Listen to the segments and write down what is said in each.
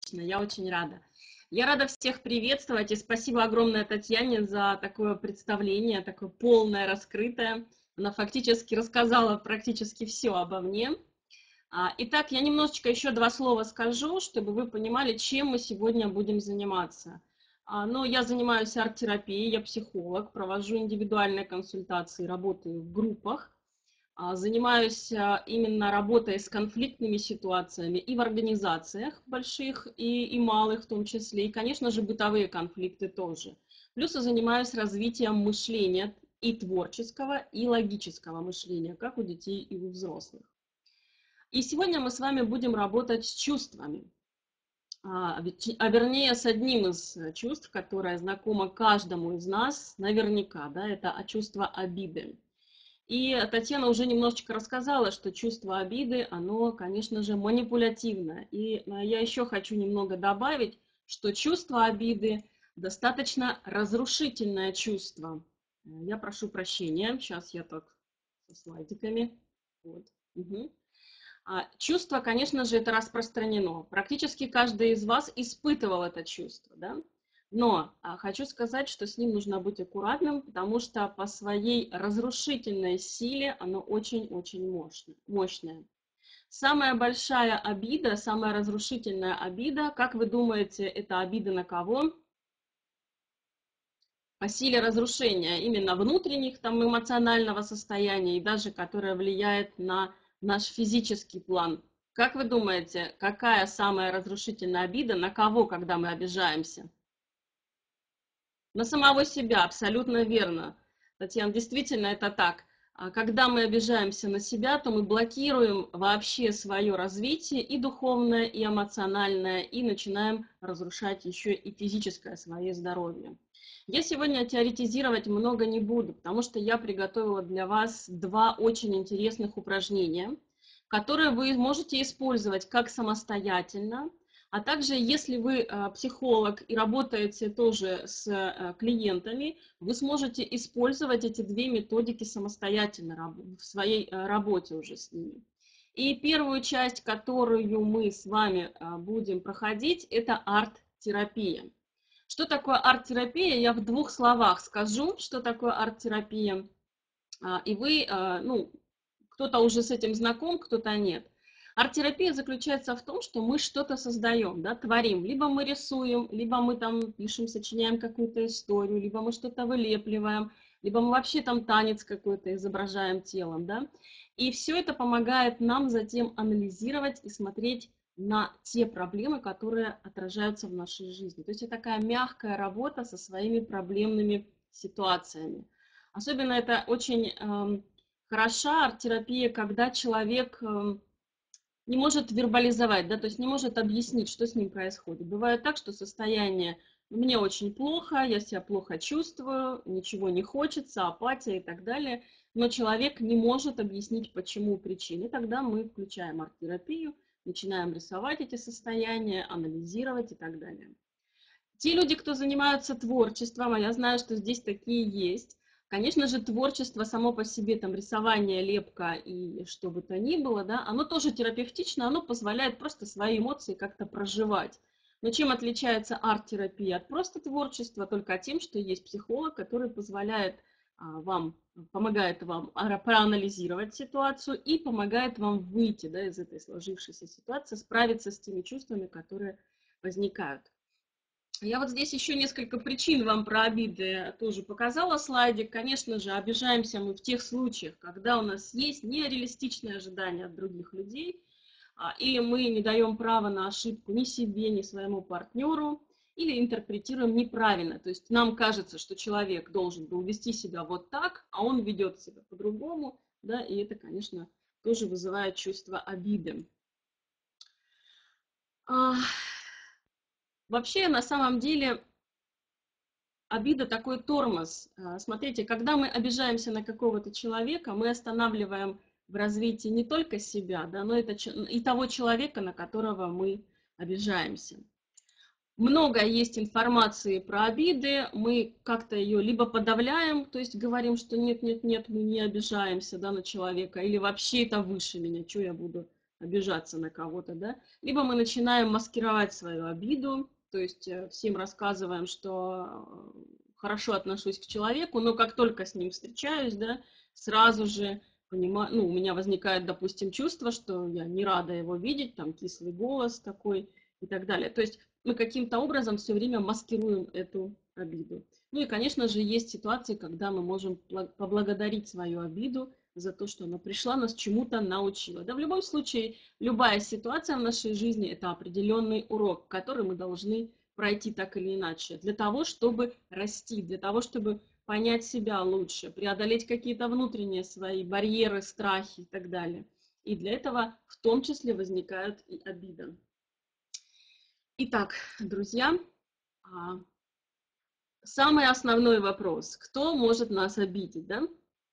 Я очень рада. Я рада всех приветствовать и спасибо огромное Татьяне за такое представление, такое полное, раскрытое. Она фактически рассказала практически все обо мне. Итак, я немножечко еще два слова скажу, чтобы вы понимали, чем мы сегодня будем заниматься. Я занимаюсь арт-терапией, я психолог, провожу индивидуальные консультации, работаю в группах. Занимаюсь именно работой с конфликтными ситуациями и в организациях больших, и малых в том числе, и, конечно же, бытовые конфликты тоже. Плюс я занимаюсь развитием мышления и творческого, и логического мышления, как у детей и у взрослых. И сегодня мы с вами будем работать с чувствами, вернее, с одним из чувств, которое знакомо каждому из нас, наверняка, да, это чувство обиды. И Татьяна уже немножечко рассказала, что чувство обиды, оно, конечно же, манипулятивное. И я еще хочу немного добавить, что чувство обиды достаточно разрушительное чувство. Я прошу прощения, сейчас я так со слайдиками. Вот. Угу. Чувство, конечно же, это распространено. Практически каждый из вас испытывал это чувство, да? Но хочу сказать, что с ним нужно быть аккуратным, потому что по своей разрушительной силе оно очень-очень мощное. Самая большая обида, самая разрушительная обида, как вы думаете, это обида на кого? По силе разрушения, именно внутренних, там, эмоционального состояния, и даже которая влияет на наш физический план. Как вы думаете, какая самая разрушительная обида, на кого, когда мы обижаемся? На самого себя, абсолютно верно. Татьяна, действительно это так. Когда мы обижаемся на себя, то мы блокируем вообще свое развитие и духовное, и эмоциональное, и начинаем разрушать еще и физическое свое здоровье. Я сегодня теоретизировать много не буду, потому что я приготовила для вас два очень интересных упражнения, которые вы можете использовать как самостоятельно, а также, если вы психолог и работаете тоже с клиентами, вы сможете использовать эти две методики самостоятельно в своей работе уже с ними. И первую часть, которую мы с вами будем проходить, это арт-терапия. Что такое арт-терапия? Я в двух словах скажу, что такое арт-терапия. И вы, кто-то уже с этим знаком, кто-то нет. Арт-терапия заключается в том, что мы что-то создаем, да, творим. Либо мы рисуем, либо мы там пишем, сочиняем какую-то историю, либо мы что-то вылепливаем, либо мы вообще там танец какой-то изображаем телом, да. И все это помогает нам затем анализировать и смотреть на те проблемы, которые отражаются в нашей жизни. То есть это такая мягкая работа со своими проблемными ситуациями. Особенно это очень хороша арт-терапия, когда человек не может вербализовать, да, то есть не может объяснить, что с ним происходит. Бывает так, что состояние «мне очень плохо, я себя плохо чувствую, ничего не хочется, апатия и так далее», но человек не может объяснить, почему причины. Тогда мы включаем арт-терапию, начинаем рисовать эти состояния, анализировать и так далее. Те люди, кто занимаются творчеством, а я знаю, что здесь такие есть, конечно же, творчество само по себе, там, рисование, лепка и что бы то ни было, да, оно тоже терапевтично, оно позволяет просто свои эмоции как-то проживать. Но чем отличается арт-терапия от просто творчества? Только тем, что есть психолог, который позволяет помогает вам проанализировать ситуацию и помогает вам выйти, да, из этой сложившейся ситуации, справиться с теми чувствами, которые возникают. Я вот здесь еще несколько причин вам про обиды тоже показала слайдик. Конечно же, обижаемся мы в тех случаях, когда у нас есть нереалистичные ожидания от других людей, или мы не даем права на ошибку ни себе, ни своему партнеру, или интерпретируем неправильно. То есть нам кажется, что человек должен был вести себя вот так, а он ведет себя по-другому, да, и это, конечно, тоже вызывает чувство обиды. Вообще, на самом деле, обида такой тормоз. Смотрите, когда мы обижаемся на какого-то человека, мы останавливаем в развитии не только себя, да, но и того человека, на которого мы обижаемся. Много есть информации про обиды, мы как-то ее либо подавляем, то есть говорим, что нет, нет, нет, мы не обижаемся, да, на человека, или вообще это выше меня, что я буду обижаться на кого-то, да, либо мы начинаем маскировать свою обиду, то есть всем рассказываем, что хорошо отношусь к человеку, но как только с ним встречаюсь, да, сразу же понимаю, ну, у меня возникает, допустим, чувство, что я не рада его видеть, там кислый голос такой и так далее. То есть мы каким-то образом все время маскируем эту обиду. Ну и, конечно же, есть ситуации, когда мы можем поблагодарить свою обиду за то, что она пришла, нас чему-то научила. Да, в любом случае, любая ситуация в нашей жизни – это определенный урок, который мы должны пройти так или иначе, для того, чтобы расти, для того, чтобы понять себя лучше, преодолеть какие-то внутренние свои барьеры, страхи и так далее. И для этого в том числе возникает и обида. Итак, друзья, самый основной вопрос: кто может нас обидеть, да?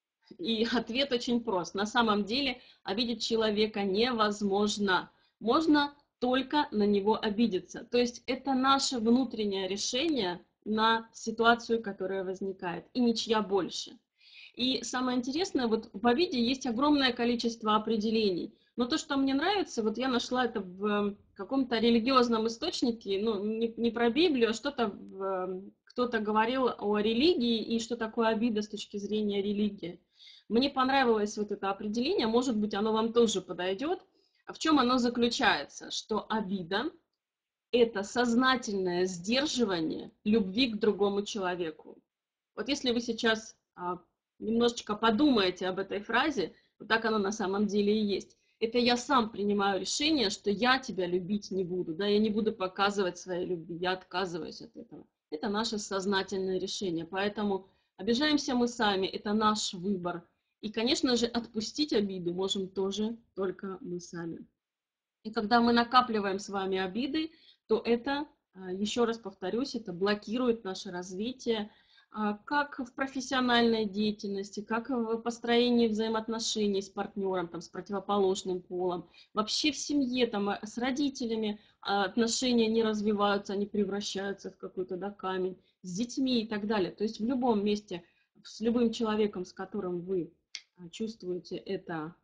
И ответ очень прост. На самом деле обидеть человека невозможно. Можно только на него обидеться. То есть это наше внутреннее решение на ситуацию, которая возникает, и ничья больше. И самое интересное, вот в обиде есть огромное количество определений. Но то, что мне нравится, вот я нашла это в каком-то религиозном источнике, ну, не про Библию, а что-то, кто-то говорил о религии и что такое обида с точки зрения религии. Мне понравилось вот это определение, может быть, оно вам тоже подойдет. А в чем оно заключается? Что обида – это сознательное сдерживание любви к другому человеку. Вот если вы сейчас немножечко подумаете об этой фразе, вот так оно на самом деле и есть. Это я сам принимаю решение, что я тебя любить не буду, да, я не буду показывать своей любви, я отказываюсь от этого. Это наше сознательное решение, поэтому обижаемся мы сами, это наш выбор. И, конечно же, отпустить обиду можем тоже только мы сами. И когда мы накапливаем с вами обиды, то это, еще раз повторюсь, это блокирует наше развитие, как в профессиональной деятельности, как в построении взаимоотношений с партнером, там, с противоположным полом. Вообще в семье, там, с родителями отношения не развиваются, они превращаются в какой-то, да, камень, с детьми и так далее. То есть в любом месте, с любым человеком, с которым вы чувствуете это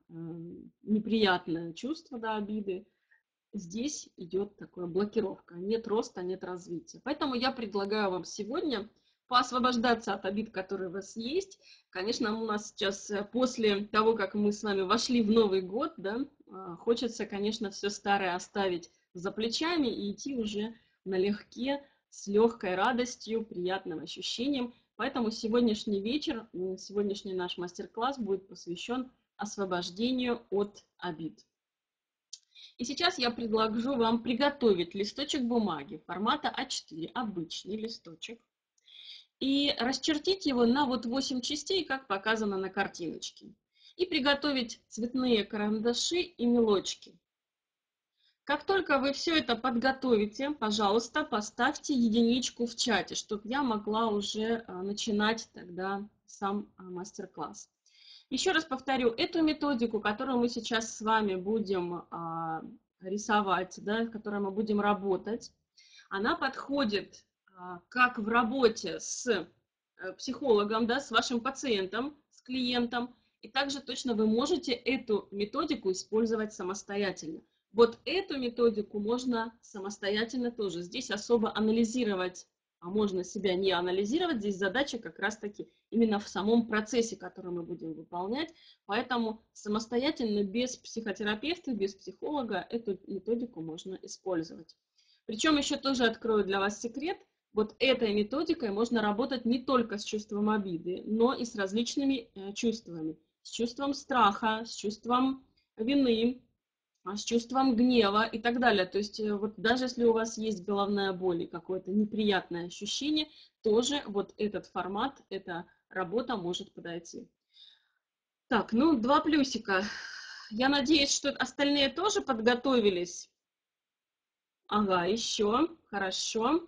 неприятное чувство, да, обиды, здесь идет такая блокировка. Нет роста, нет развития. Поэтому я предлагаю вам сегодня поосвобождаться от обид, которые у вас есть. Конечно, у нас сейчас, после того, как мы с вами вошли в Новый год, да, хочется, конечно, все старое оставить за плечами и идти уже налегке, с легкой радостью, приятным ощущением. Поэтому сегодняшний вечер, сегодняшний наш мастер-класс будет посвящен освобождению от обид. И сейчас я предложу вам приготовить листочек бумаги формата А4, обычный листочек, и расчертить его на вот 8 частей, как показано на картиночке. И приготовить цветные карандаши и мелочки. Как только вы все это подготовите, пожалуйста, поставьте единичку в чате, чтобы я могла уже начинать тогда сам мастер-класс. Еще раз повторю, эту методику, которую мы сейчас с вами будем рисовать, да, с которой мы будем работать, она подходит как в работе с психологом, да, с вашим пациентом, с клиентом, и также точно вы можете эту методику использовать самостоятельно. Вот эту методику можно самостоятельно тоже. Здесь особо анализировать, а можно себя не анализировать. Здесь задача как раз-таки именно в самом процессе, который мы будем выполнять. Поэтому самостоятельно, без психотерапевта, без психолога, эту методику можно использовать. Причем еще тоже открою для вас секрет. Вот этой методикой можно работать не только с чувством обиды, но и с различными чувствами. С чувством страха, с чувством вины, с чувством гнева и так далее. То есть вот даже если у вас есть головная боль и какое-то неприятное ощущение, тоже вот этот формат, эта работа может подойти. Так, ну, 2 плюсика. Я надеюсь, что остальные тоже подготовились. Ага, еще. Хорошо.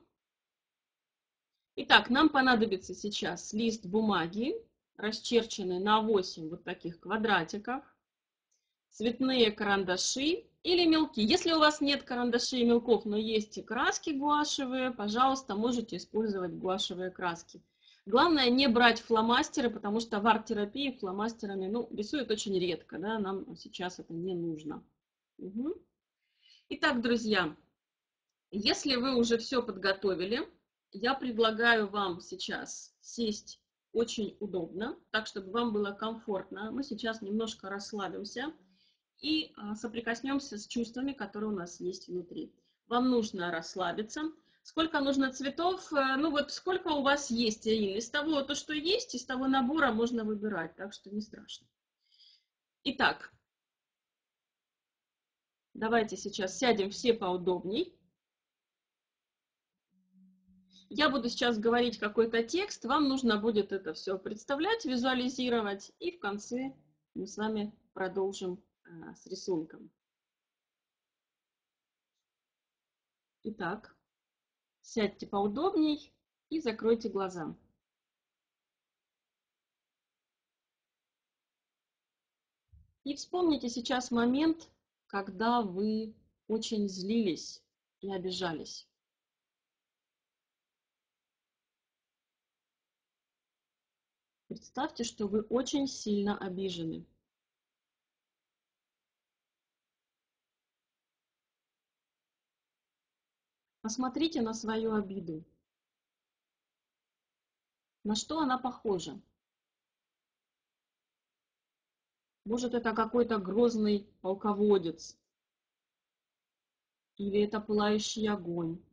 Итак, нам понадобится сейчас лист бумаги, расчерченный на 8 вот таких квадратиков, цветные карандаши или мелки. Если у вас нет карандашей и мелков, но есть краски гуашевые, пожалуйста, можете использовать гуашевые краски. Главное не брать фломастеры, потому что в арт-терапии фломастерами рисуют очень редко, да, нам сейчас это не нужно. Мгм. Итак, друзья, если вы уже все подготовили, я предлагаю вам сейчас сесть очень удобно, так, чтобы вам было комфортно. Мы сейчас немножко расслабимся и соприкоснемся с чувствами, которые у нас есть внутри. Вам нужно расслабиться. Сколько нужно цветов? Ну вот сколько у вас есть, Аин? Из того, то, что есть, из того набора можно выбирать, так что не страшно. Итак, давайте сейчас сядем все поудобней. Я буду сейчас говорить какой-то текст, вам нужно будет это все представлять, визуализировать, и в конце мы с вами продолжим с рисунком. Итак, сядьте поудобней и закройте глаза. И вспомните сейчас момент, когда вы очень злились и обижались. Представьте, что вы очень сильно обижены. Посмотрите на свою обиду. На что она похожа? Может, это какой-то грозный полководец, или это пылающий огонь,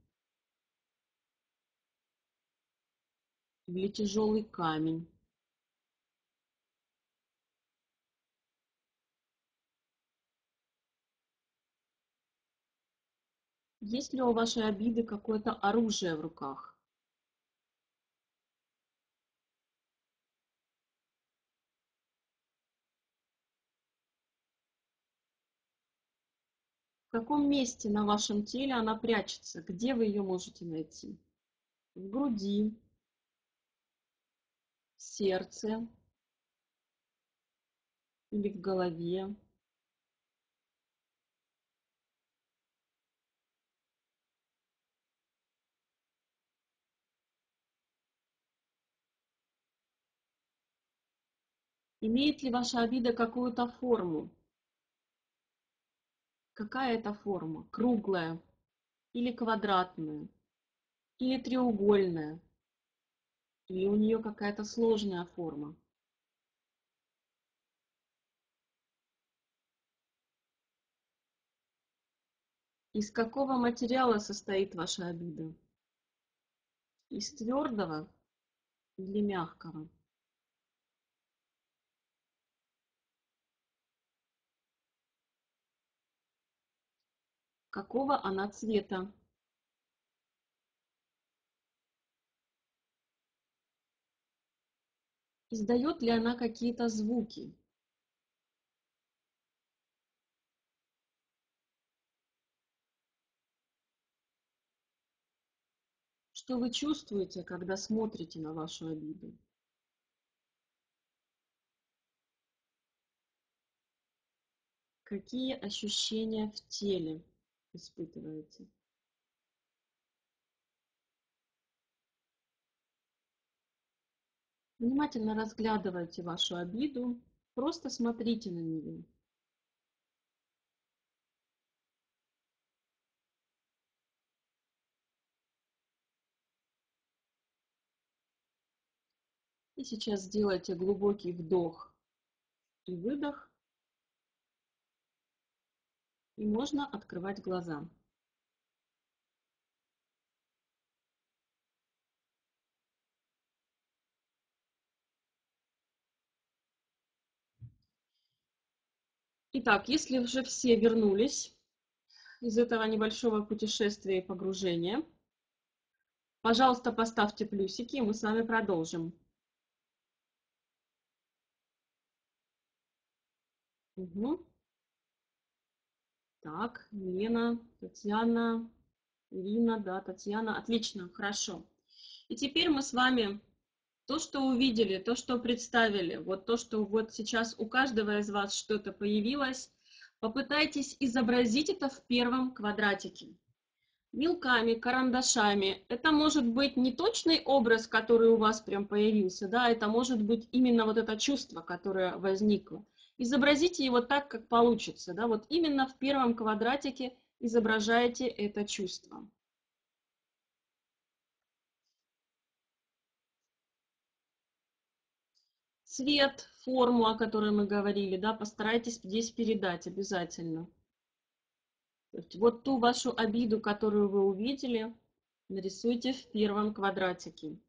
или тяжелый камень. Есть ли у вашей обиды какое-то оружие в руках? В каком месте на вашем теле она прячется? Где вы ее можете найти? В груди, в сердце или в голове? Имеет ли ваша обида какую-то форму? Какая это форма? Круглая или квадратная? Или треугольная? Или у нее какая-то сложная форма? Из какого материала состоит ваша обида? Из твердого или мягкого? Какого она цвета? Издает ли она какие-то звуки? Что вы чувствуете, когда смотрите на вашу обиду? Какие ощущения в теле испытываете? Внимательно разглядывайте вашу обиду, просто смотрите на нее. И сейчас сделайте глубокий вдох и выдох, и можно открывать глаза. Итак, если уже все вернулись из этого небольшого путешествия и погружения, пожалуйста, поставьте плюсики, и мы с вами продолжим. Угу. Так, Елена, Татьяна, Ирина, да, Татьяна. Отлично, хорошо. И теперь мы с вами то, что увидели, то, что представили, вот то, что вот сейчас у каждого из вас что-то появилось, попытайтесь изобразить это в первом квадратике. Мелками, карандашами. Это может быть не точный образ, который у вас прям появился, да, это может быть именно вот это чувство, которое возникло. Изобразите его так, как получится. Да? Вот именно в первом квадратике изображаете это чувство. Цвет, форму, о которой мы говорили, да, постарайтесь здесь передать обязательно. То есть вот ту вашу обиду, которую вы увидели, нарисуйте в первом квадратике.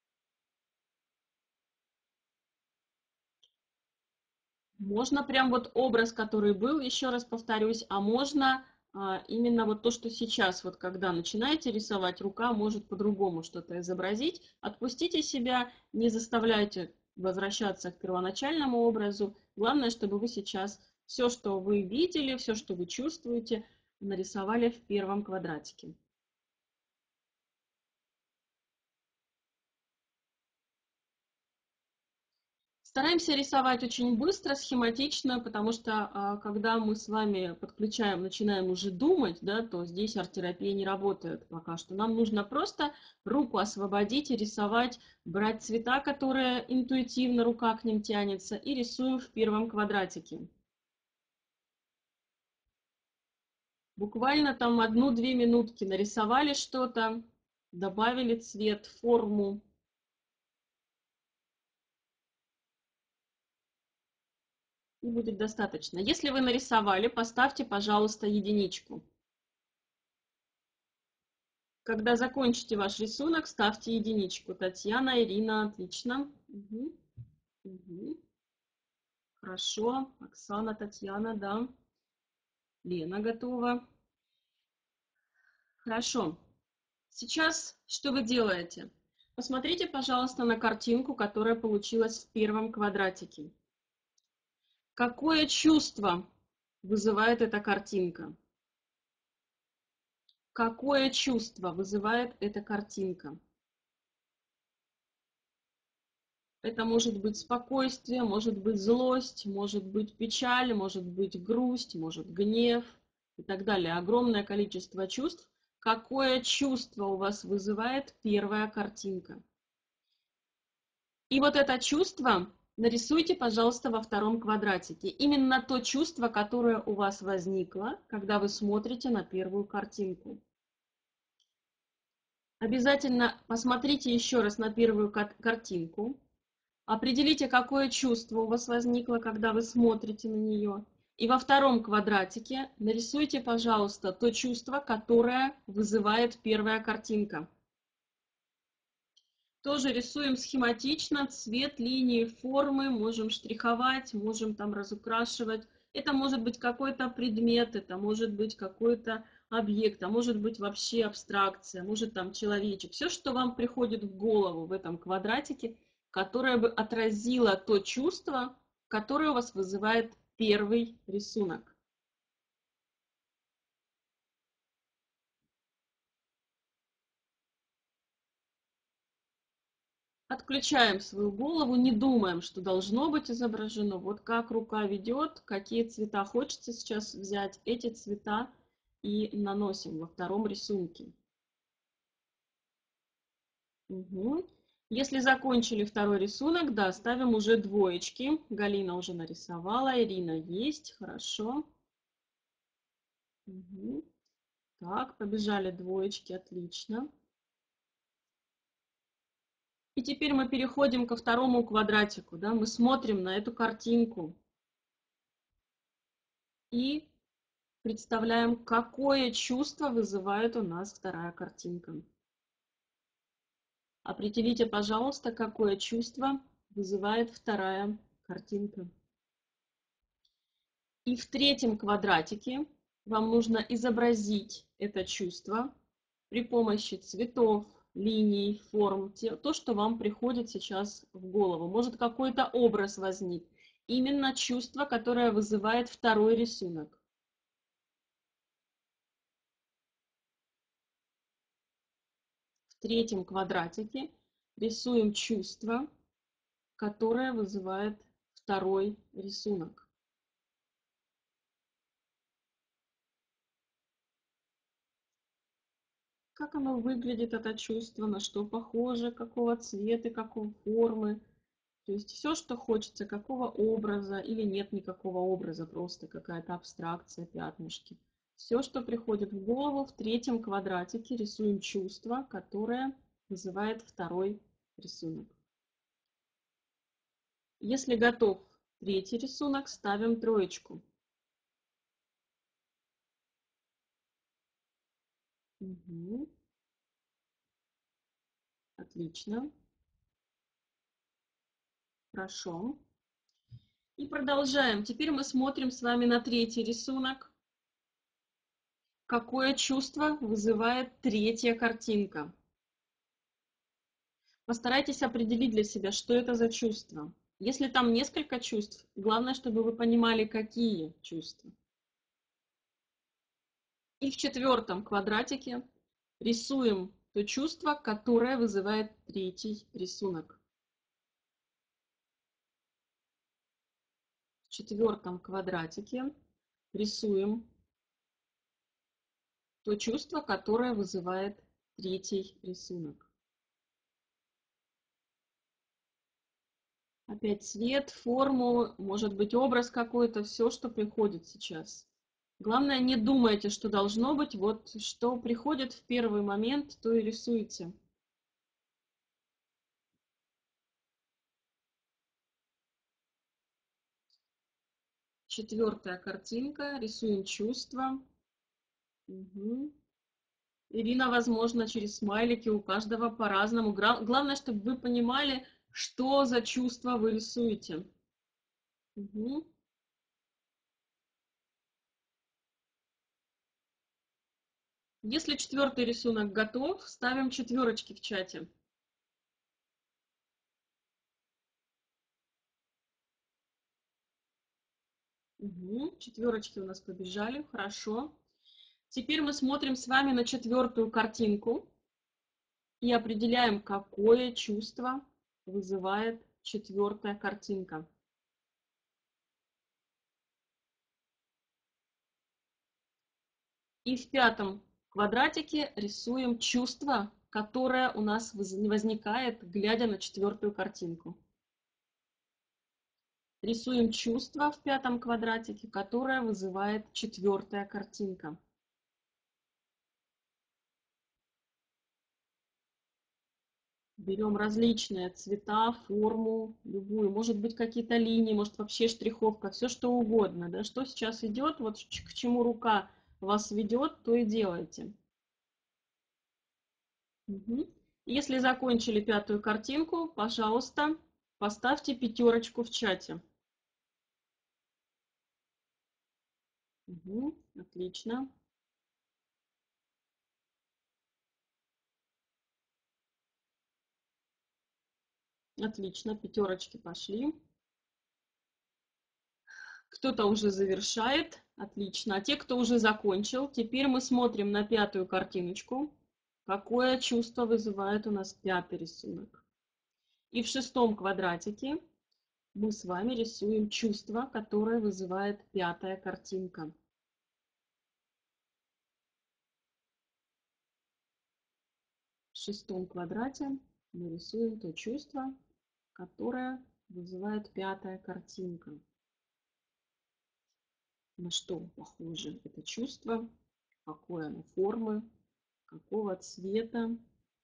Можно прям вот образ, который был, еще раз повторюсь, а можно именно вот то, что сейчас, вот когда начинаете рисовать, рука может по-другому что-то изобразить. Отпустите себя, не заставляйте возвращаться к первоначальному образу. Главное, чтобы вы сейчас все, что вы видели, все, что вы чувствуете, нарисовали в первом квадратике. Стараемся рисовать очень быстро, схематично, потому что когда мы с вами подключаем, начинаем уже думать, да, то здесь арт-терапия не работает пока что. Нам нужно просто руку освободить и рисовать, брать цвета, которые интуитивно рука к ним тянется, и рисуем в первом квадратике. Буквально там 1-2 минутки нарисовали что-то, добавили цвет, форму. И будет достаточно. Если вы нарисовали, поставьте, пожалуйста, единичку. Когда закончите ваш рисунок, ставьте единичку. Татьяна, Ирина, отлично. Угу. Угу. Хорошо. Оксана, Татьяна, да. Лена готова. Хорошо. Сейчас что вы делаете? Посмотрите, пожалуйста, на картинку, которая получилась в первом квадратике. Какое чувство вызывает эта картинка? Какое чувство вызывает эта картинка? Это может быть спокойствие, может быть злость, может быть печаль, может быть грусть, может гнев и так далее. Огромное количество чувств. Какое чувство у вас вызывает первая картинка? И вот это чувство нарисуйте, пожалуйста, во втором квадратике. Именно то чувство, которое у вас возникло, когда вы смотрите на первую картинку. Обязательно посмотрите еще раз на первую картинку. Определите, какое чувство у вас возникло, когда вы смотрите на нее. И во втором квадратике нарисуйте, пожалуйста, то чувство, которое вызывает первая картинка. Тоже рисуем схематично, цвет, линии, формы, можем штриховать, можем там разукрашивать. Это может быть какой-то предмет, это может быть какой-то объект, а может быть вообще абстракция, может там человечек. Все, что вам приходит в голову в этом квадратике, которое бы отразило то чувство, которое у вас вызывает первый рисунок. Отключаем свою голову, не думаем, что должно быть изображено. Вот как рука ведет, какие цвета хочется сейчас взять, эти цвета и наносим во втором рисунке. Угу. Если закончили второй рисунок, да, ставим уже двоечки. Галина уже нарисовала, Ирина есть, хорошо. Угу. Так, побежали двоечки, отлично. И теперь мы переходим ко второму квадратику, да, мы смотрим на эту картинку и представляем, какое чувство вызывает у нас вторая картинка. Определите, пожалуйста, какое чувство вызывает вторая картинка. И в третьем квадратике вам нужно изобразить это чувство при помощи цветов, линий, форм, то, что вам приходит сейчас в голову. Может, какой-то образ возник. Именно чувство, которое вызывает второй рисунок. В третьем квадратике рисуем чувство, которое вызывает второй рисунок. Как оно выглядит, это чувство, на что похоже, какого цвета, какой формы. То есть все, что хочется, какого образа или нет никакого образа, просто какая-то абстракция, пятнышки. Все, что приходит в голову, в третьем квадратике рисуем чувство, которое вызывает второй рисунок. Если готов третий рисунок, ставим троечку. Угу. Отлично. Хорошо. И продолжаем. Теперь мы смотрим с вами на третий рисунок. Какое чувство вызывает третья картинка? Постарайтесь определить для себя, что это за чувство. Если там несколько чувств, главное, чтобы вы понимали, какие чувства. И в четвертом квадратике рисуем то чувство, которое вызывает третий рисунок. В четвертом квадратике рисуем то чувство, которое вызывает третий рисунок. Опять цвет, форму, может быть образ какой-то, все, что приходит сейчас. Главное, не думайте, что должно быть, вот что приходит в первый момент, то и рисуйте. Четвертая картинка, рисуем чувства. Угу. Ирина, возможно, через смайлики, у каждого по-разному. Главное, чтобы вы понимали, что за чувство вы рисуете. Угу. Если четвертый рисунок готов, ставим четверочки в чате. Угу. Четверочки у нас побежали, хорошо. Теперь мы смотрим с вами на четвертую картинку и определяем, какое чувство вызывает четвертая картинка. И в пятом квадратике рисуем чувство, которое у нас возникает, глядя на четвертую картинку. Рисуем чувство в пятом квадратике, которое вызывает четвертая картинка. Берем различные цвета, форму, любую. Может быть, какие-то линии, может, вообще штриховка, все что угодно. Да? Что сейчас идет, вот к чему рука вас ведет, то и делайте. Угу. Если закончили пятую картинку, пожалуйста, поставьте пятерочку в чате. Угу. Отлично. Отлично, пятерочки пошли. Кто-то уже завершает. Отлично. А те, кто уже закончил, теперь мы смотрим на пятую картиночку. Какое чувство вызывает у нас пятый рисунок? И в шестом квадратике мы с вами рисуем чувство, которое вызывает пятая картинка. В шестом квадрате мы рисуем то чувство, которое вызывает пятая картинка. На что похоже это чувство, какой оно формы, какого цвета,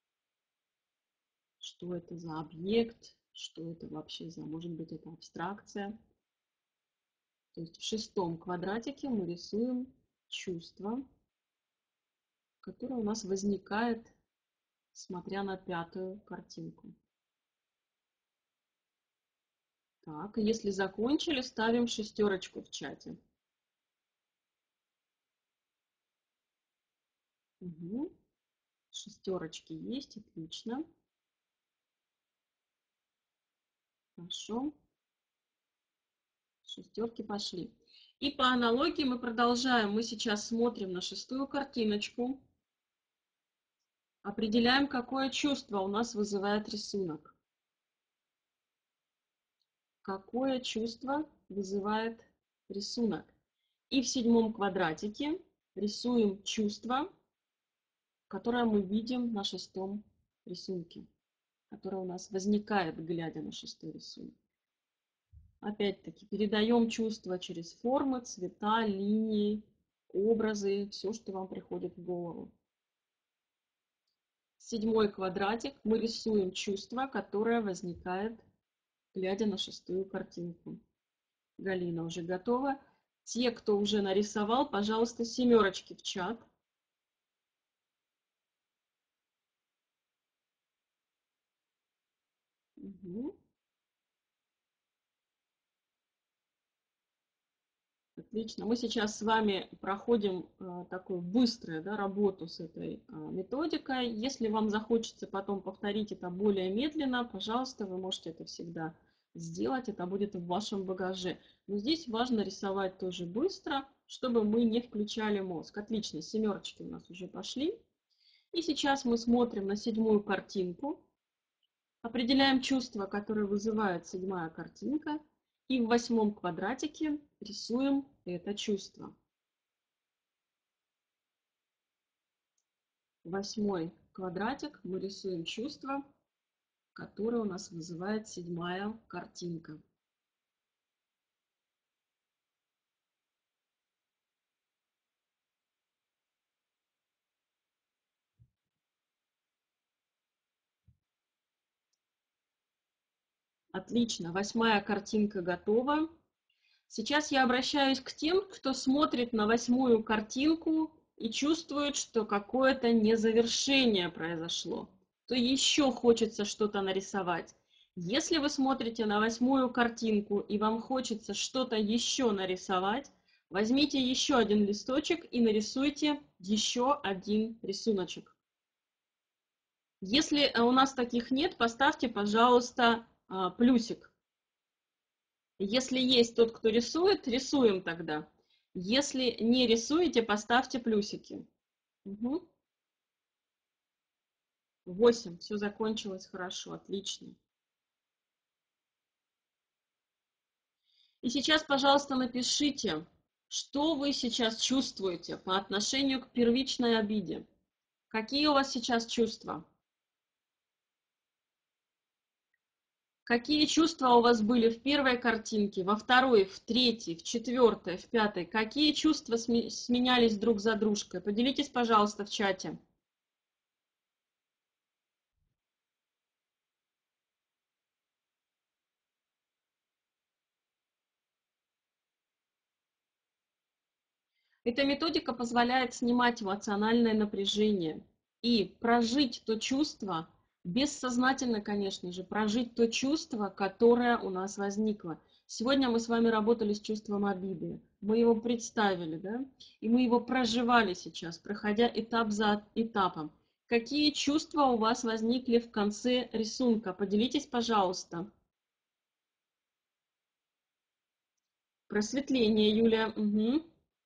что это за объект, что это вообще за, может быть, это абстракция. То есть в шестом квадратике мы рисуем чувство, которое у нас возникает, смотря на пятую картинку. Так, и если закончили, ставим шестерочку в чате. Угу. Шестерочки есть, отлично. Хорошо. Шестерки пошли. И по аналогии мы продолжаем. Мы сейчас смотрим на шестую картиночку. Определяем, какое чувство у нас вызывает рисунок. Какое чувство вызывает рисунок. И в седьмом квадратике рисуем чувство, которое мы видим на шестом рисунке. которая у нас возникает, глядя на шестой рисунок. Опять-таки передаем чувства через формы, цвета, линии, образы, все, что вам приходит в голову. Седьмой квадратик мы рисуем чувство, которое возникает, глядя на шестую картинку. Галина уже готова. Те, кто уже нарисовал, пожалуйста, семерочки в чат. Угу. Отлично. Мы сейчас с вами проходим такую быструю, да, работу с этой методикой. Если вам захочется потом повторить это более медленно, пожалуйста, вы можете это всегда сделать. Это будет в вашем багаже. Но здесь важно рисовать тоже быстро, чтобы мы не включали мозг. Отлично, семерочки у нас уже пошли. И сейчас мы смотрим на седьмую картинку. Определяем чувство, которое вызывает седьмая картинка. И в восьмом квадратике рисуем это чувство. Восьмой квадратик мы рисуем чувство, которое у нас вызывает седьмая картинка. Отлично, восьмая картинка готова. Сейчас я обращаюсь к тем, кто смотрит на восьмую картинку и чувствует, что какое-то незавершение произошло, то еще хочется что-то нарисовать. Если вы смотрите на восьмую картинку и вам хочется что-то еще нарисовать, возьмите еще один листочек и нарисуйте еще один рисуночек. Если у нас таких нет, поставьте, пожалуйста, плюсик. Если есть тот, кто рисует, рисуем тогда. Если не рисуете, поставьте плюсики. Угу. 8. Все закончилось хорошо, отлично. И сейчас, пожалуйста, напишите, что вы сейчас чувствуете по отношению к первичной обиде. Какие у вас сейчас чувства? Какие чувства у вас были в первой картинке, во второй, в третьей, в четвертой, в пятой? Какие чувства сменялись друг за дружкой? Поделитесь, пожалуйста, в чате. Эта методика позволяет снимать эмоциональное напряжение и прожить то чувство, бессознательно, конечно же, прожить то чувство, которое у нас возникло. Сегодня мы с вами работали с чувством обиды. Мы его представили, да? И мы его проживали сейчас, проходя этап за этапом. Какие чувства у вас возникли в конце рисунка? Поделитесь, пожалуйста. Просветление, Юлия. Угу.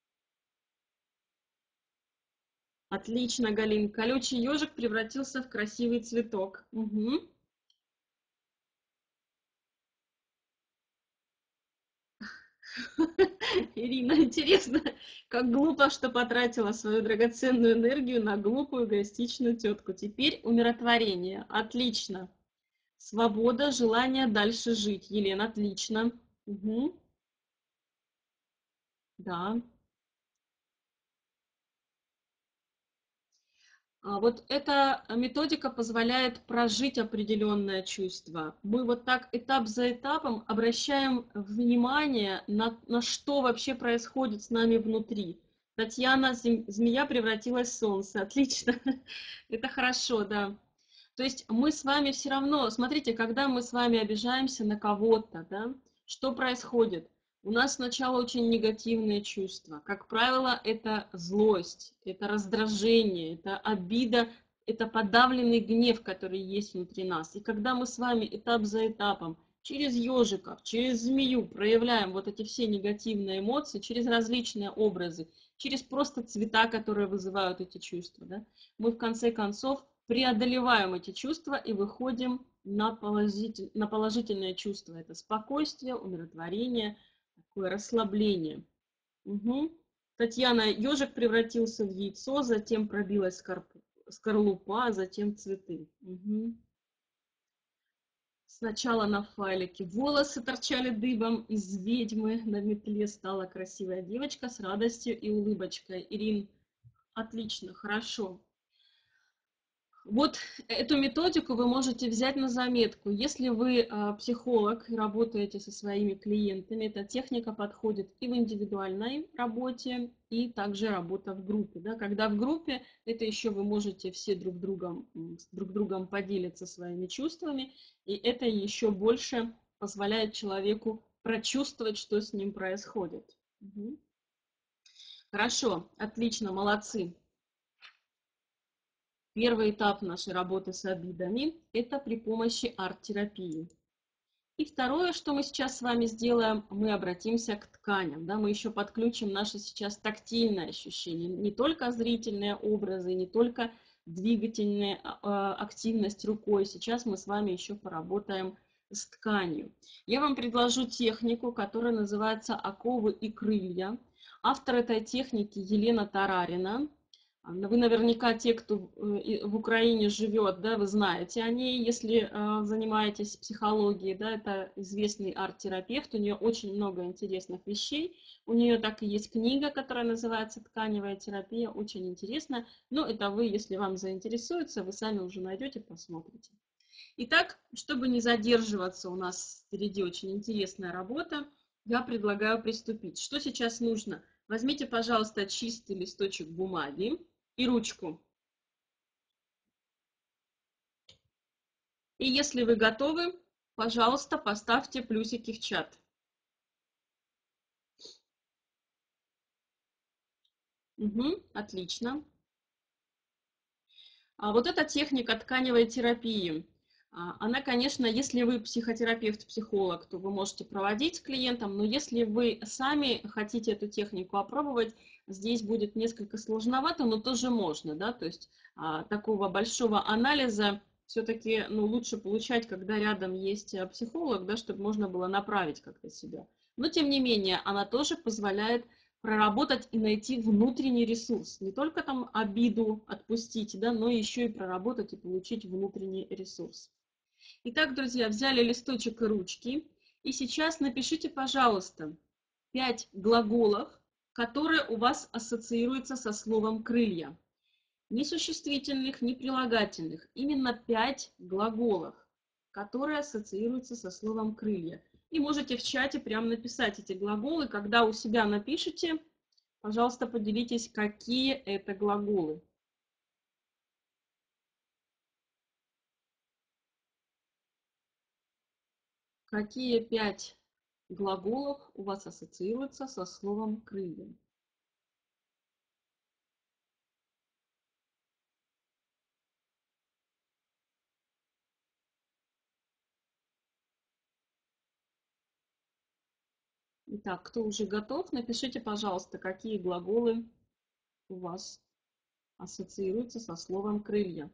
Отлично, Галин. Колючий ежик превратился в красивый цветок. Угу. Ирина, интересно, как глупо, что потратила свою драгоценную энергию на глупую эгоистичную тетку. Теперь умиротворение. Отлично. Свобода, желание дальше жить. Елена, отлично. Угу. Да. Вот эта методика позволяет прожить определенное чувство. Мы вот так этап за этапом обращаем внимание на что вообще происходит с нами внутри. Татьяна, змея превратилась в солнце. Отлично. Это хорошо, да. То есть мы с вами все равно, смотрите, когда мы с вами обижаемся на кого-то, да, что происходит? У нас сначала очень негативные чувства. Как правило, это злость, это раздражение, это обида, это подавленный гнев, который есть внутри нас. И когда мы с вами этап за этапом через ежиков, через змею проявляем вот эти все негативные эмоции, через различные образы, через просто цвета, которые вызывают эти чувства, да, мы в конце концов преодолеваем эти чувства и выходим на положительное чувство. Это спокойствие, умиротворение, такое расслабление. Угу. Татьяна, ежик превратился в яйцо, затем пробилась скорлупа, а затем цветы. Угу. Сначала на файлике волосы торчали дыбом, из ведьмы на метле стала красивая девочка с радостью и улыбочкой. Ирин, отлично, хорошо. Вот эту методику вы можете взять на заметку. Если вы психолог и работаете со своими клиентами, эта техника подходит и в индивидуальной работе, и также работа в группе. Да? Когда в группе, это еще вы можете все друг другом поделиться своими чувствами, и это еще больше позволяет человеку прочувствовать, что с ним происходит. Угу. Хорошо, отлично, молодцы. Первый этап нашей работы с обидами – это при помощи арт-терапии. И второе, что мы сейчас с вами сделаем, мы обратимся к тканям. Да? Мы еще подключим наши сейчас тактильные ощущения, не только зрительные образы, не только двигательная активность рукой. Сейчас мы с вами еще поработаем с тканью. Я вам предложу технику, которая называется «Оковы и крылья». Автор этой техники Елена Тарарина. Вы наверняка те, кто в Украине живет, да, вы знаете о ней, если занимаетесь психологией, да, это известный арт-терапевт, у нее очень много интересных вещей, у нее так и есть книга, которая называется «Тканевая терапия», очень интересно, но это вы, если вам заинтересуется, вы сами уже найдете, посмотрите. Итак, чтобы не задерживаться, у нас впереди очень интересная работа, я предлагаю приступить. Что сейчас нужно? Возьмите, пожалуйста, чистый листочек бумаги и ручку. И если вы готовы, пожалуйста, поставьте плюсики в чат. Угу, отлично. А вот эта техника тканевой терапии, она, конечно, если вы психотерапевт, психолог, то вы можете проводить с клиентом, но если вы сами хотите эту технику опробовать, здесь будет несколько сложновато, но тоже можно, да, то есть такого большого анализа все-таки лучше получать, когда рядом есть психолог, да, чтобы можно было направить как-то себя. Но, тем не менее, она тоже позволяет проработать и найти внутренний ресурс. Не только там обиду отпустить, да, но еще и проработать и получить внутренний ресурс. Итак, друзья, взяли листочек и ручки. И сейчас напишите, пожалуйста, 5 глаголов, которые у вас ассоциируются со словом «крылья». Ни существительных, ни прилагательных. Именно 5 глаголов, которые ассоциируются со словом «крылья». И можете в чате прямо написать эти глаголы. Когда у себя напишите, пожалуйста, поделитесь, какие это глаголы. Какие 5 глаголов у вас ассоциируются со словом «крылья»? Итак, кто уже готов, напишите, пожалуйста, какие глаголы у вас ассоциируются со словом «крылья».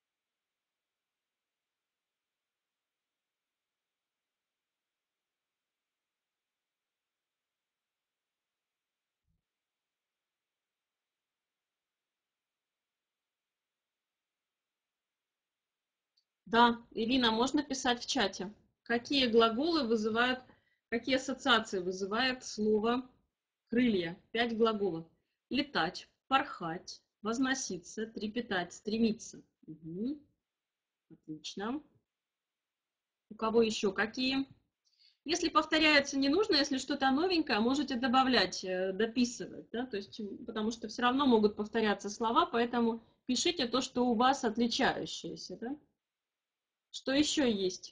Да, Ирина, можно писать в чате. Какие глаголы вызывают, какие ассоциации вызывает слово крылья? 5 глаголов. Летать, порхать, возноситься, трепетать, стремиться. Угу. Отлично. У кого еще какие? Если повторяется, не нужно, если что-то новенькое, можете добавлять, дописывать, да, то есть, потому что все равно могут повторяться слова, поэтому пишите то, что у вас отличающееся, да. Что еще есть?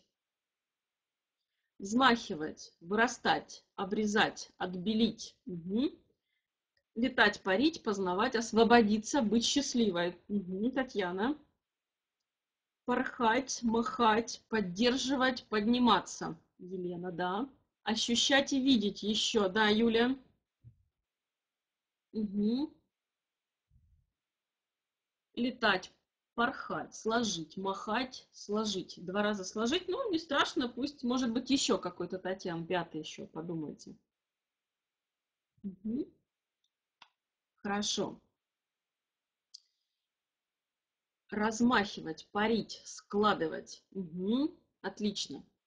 Взмахивать, вырастать, обрезать, отбелить. Угу. Летать, парить, познавать, освободиться, быть счастливой. Угу. Татьяна. Порхать, махать, поддерживать, подниматься. Елена, да. Ощущать и видеть еще, да, Юля. Угу. Летать, порхать, сложить, махать, сложить. 2 раза сложить, ну, не страшно, пусть, может быть, еще какой-то, Татьяна, 5-й еще, подумайте. Угу. Хорошо. Размахивать, парить, складывать. Угу. Отлично.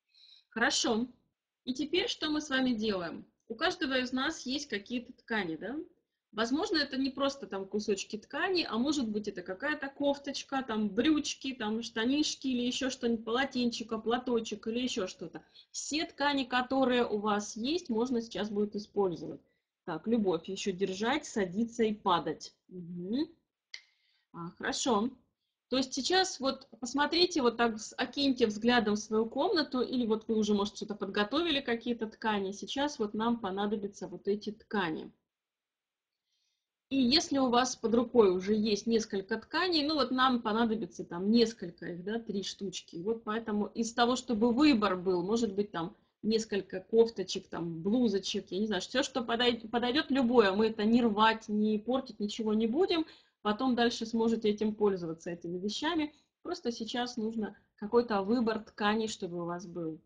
Хорошо. И теперь что мы с вами делаем? У каждого из нас есть какие-то ткани, да? Возможно, это не просто там кусочки ткани, а может быть это какая-то кофточка, там брючки, там штанишки или еще что-нибудь, полотенчика, платочек или еще что-то. Все ткани, которые у вас есть, можно сейчас будет использовать. Так, Любовь, еще держать, садиться и падать. Мгм. Хорошо. То есть сейчас вот посмотрите, вот так окиньте взглядом свою комнату, или вот вы уже, может, что-то подготовили, какие-то ткани. Сейчас вот нам понадобятся вот эти ткани. И если у вас под рукой уже есть несколько тканей, ну вот нам понадобится там несколько их, да, 3 штучки. Вот поэтому из того, чтобы выбор был, может быть там несколько кофточек, там блузочек, я не знаю, все, что подойдет любое, мы это не рвать, не портить, ничего не будем. Потом дальше сможете этим пользоваться, этими вещами. Просто сейчас нужно какой-то выбор тканей, чтобы у вас был.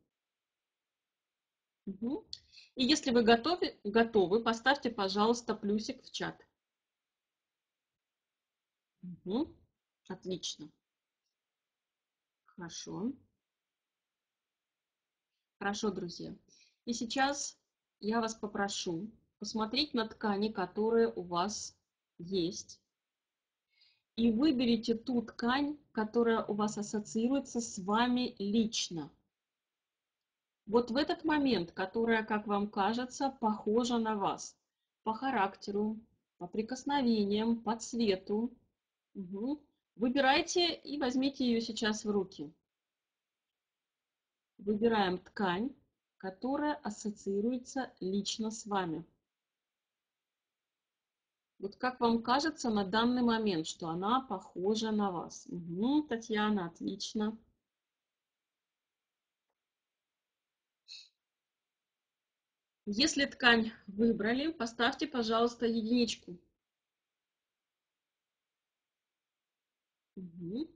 Угу. И если вы готовы, поставьте, пожалуйста, плюсик в чат. Угу. Отлично. Хорошо. Хорошо, друзья. И сейчас я вас попрошу посмотреть на ткани, которые у вас есть, и выберите ту ткань, которая у вас ассоциируется с вами лично. Вот в этот момент, которая, как вам кажется, похожа на вас по характеру, по прикосновениям, по цвету. Угу. Выбирайте и возьмите ее сейчас в руки. Выбираем ткань, которая ассоциируется лично с вами. Вот как вам кажется на данный момент, что она похожа на вас? Угу, Татьяна, отлично. Если ткань выбрали, поставьте, пожалуйста, единичку. Угу.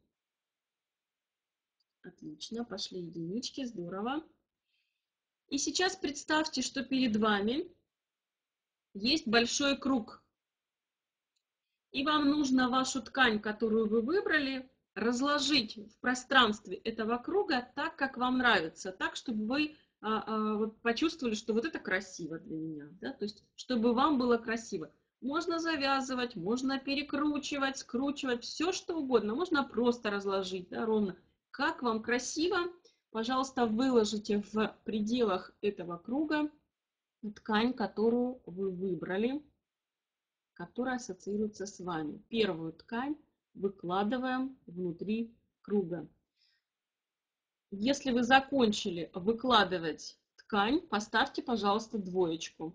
Отлично, пошли единички, здорово. И сейчас представьте, что перед вами есть большой круг. И вам нужно вашу ткань, которую вы выбрали, разложить в пространстве этого круга так, как вам нравится, так, чтобы вы вот почувствовали, что вот это красиво для меня, да? То есть чтобы вам было красиво. Можно завязывать, можно перекручивать, скручивать, все что угодно. Можно просто разложить, да, ровно. Как вам красиво, пожалуйста, выложите в пределах этого круга ткань, которую вы выбрали, которая ассоциируется с вами. Первую ткань выкладываем внутри круга. Если вы закончили выкладывать ткань, поставьте, пожалуйста, двоечку.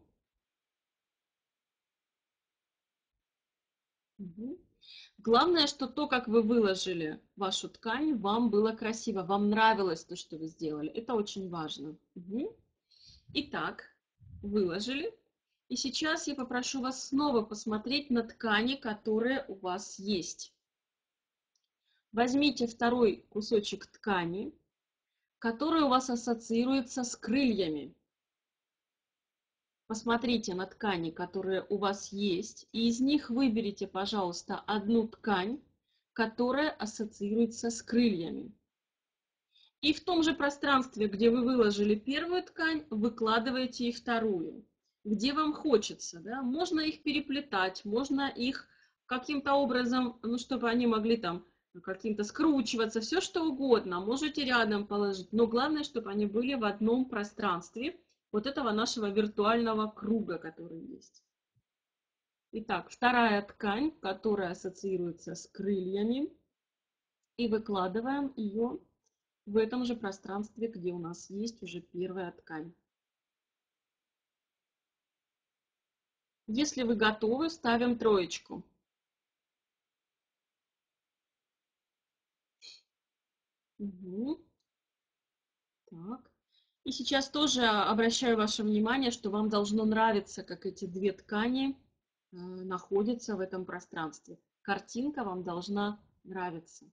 Угу. Главное, что то, как вы выложили вашу ткань, вам было красиво, вам нравилось то, что вы сделали. Это очень важно. Угу. Итак, выложили. И сейчас я попрошу вас снова посмотреть на ткани, которые у вас есть. Возьмите второй кусочек ткани, который у вас ассоциируется с крыльями. Посмотрите на ткани, которые у вас есть, и из них выберите, пожалуйста, одну ткань, которая ассоциируется с крыльями. И в том же пространстве, где вы выложили первую ткань, выкладываете и вторую. Где вам хочется, да? Можно их переплетать, можно их каким-то образом, ну, чтобы они могли там каким-то скручиваться, все что угодно. Можете рядом положить, но главное, чтобы они были в одном пространстве вот этого нашего виртуального круга, который есть. Итак, вторая ткань, которая ассоциируется с крыльями, и выкладываем ее в этом же пространстве, где у нас есть уже первая ткань. Если вы готовы, ставим троечку. Угу. Так. И сейчас тоже обращаю ваше внимание, что вам должно нравиться, как эти две ткани находятся в этом пространстве. Картинка вам должна нравиться.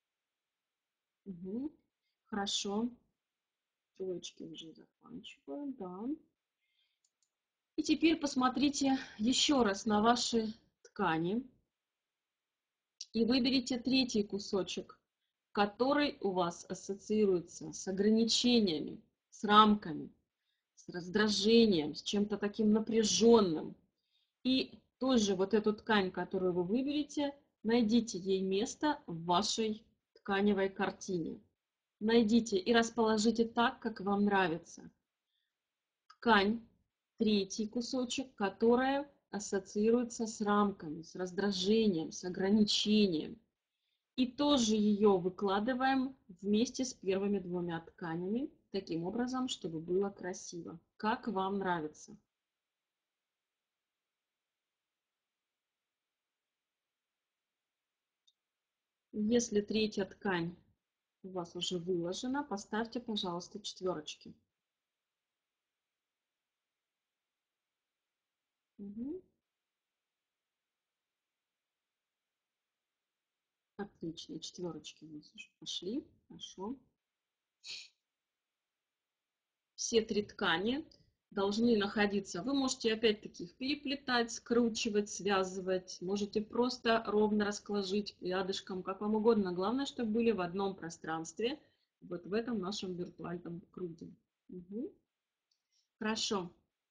Угу. Хорошо. Троечки уже заканчиваю, да. И теперь посмотрите еще раз на ваши ткани и выберите третий кусочек, который у вас ассоциируется с ограничениями, с рамками, с раздражением, с чем-то таким напряженным. И тоже вот эту ткань, которую вы выберете, найдите ей место в вашей тканевой картине. Найдите и расположите так, как вам нравится. Ткань, третий кусочек, которая ассоциируется с рамками, с раздражением, с ограничением. И тоже ее выкладываем вместе с первыми двумя тканями, таким образом, чтобы было красиво. Как вам нравится? Если третья ткань у вас уже выложена, поставьте, пожалуйста, четверочки. Угу. Отлично, четверочки у нас уже пошли. Хорошо. Все три ткани должны находиться. Вы можете опять-таки их переплетать, скручивать, связывать. Можете просто ровно расложить рядышком, как вам угодно. Главное, чтобы были в одном пространстве, вот в этом нашем виртуальном круге. Угу. Хорошо.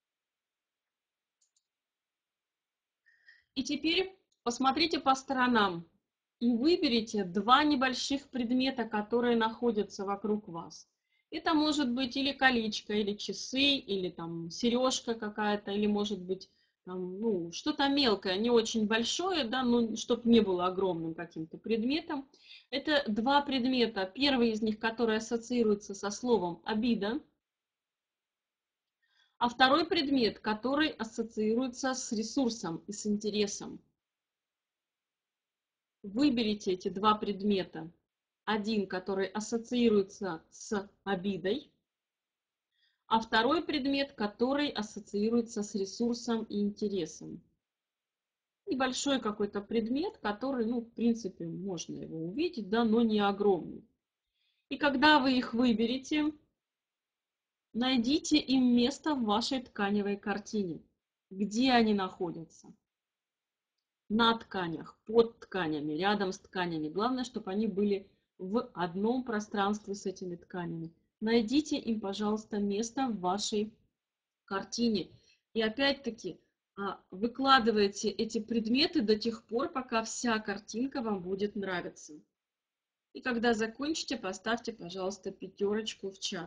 И теперь посмотрите по сторонам и выберите два небольших предмета, которые находятся вокруг вас. Это может быть или колечко, или часы, или там сережка какая-то, или может быть там, ну, что-то мелкое, не очень большое, да, но чтобы не было огромным каким-то предметом. Это два предмета. Первый из них, который ассоциируется со словом обида, а второй предмет, который ассоциируется с ресурсом и с интересом. Выберите эти два предмета. Один, который ассоциируется с обидой, а второй предмет, который ассоциируется с ресурсом и интересом. Небольшой какой-то предмет, который, ну, в принципе, можно его увидеть, да, но не огромный. И когда вы их выберете, найдите им место в вашей тканевой картине. Где они находятся? На тканях, под тканями, рядом с тканями. Главное, чтобы они были в одном пространстве с этими тканями. Найдите им, пожалуйста, место в вашей картине. И опять-таки выкладывайте эти предметы до тех пор, пока вся картинка вам будет нравиться. И когда закончите, поставьте, пожалуйста, пятерочку в чат.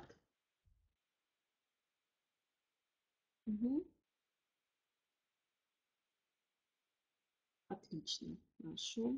Угу. Отлично, хорошо.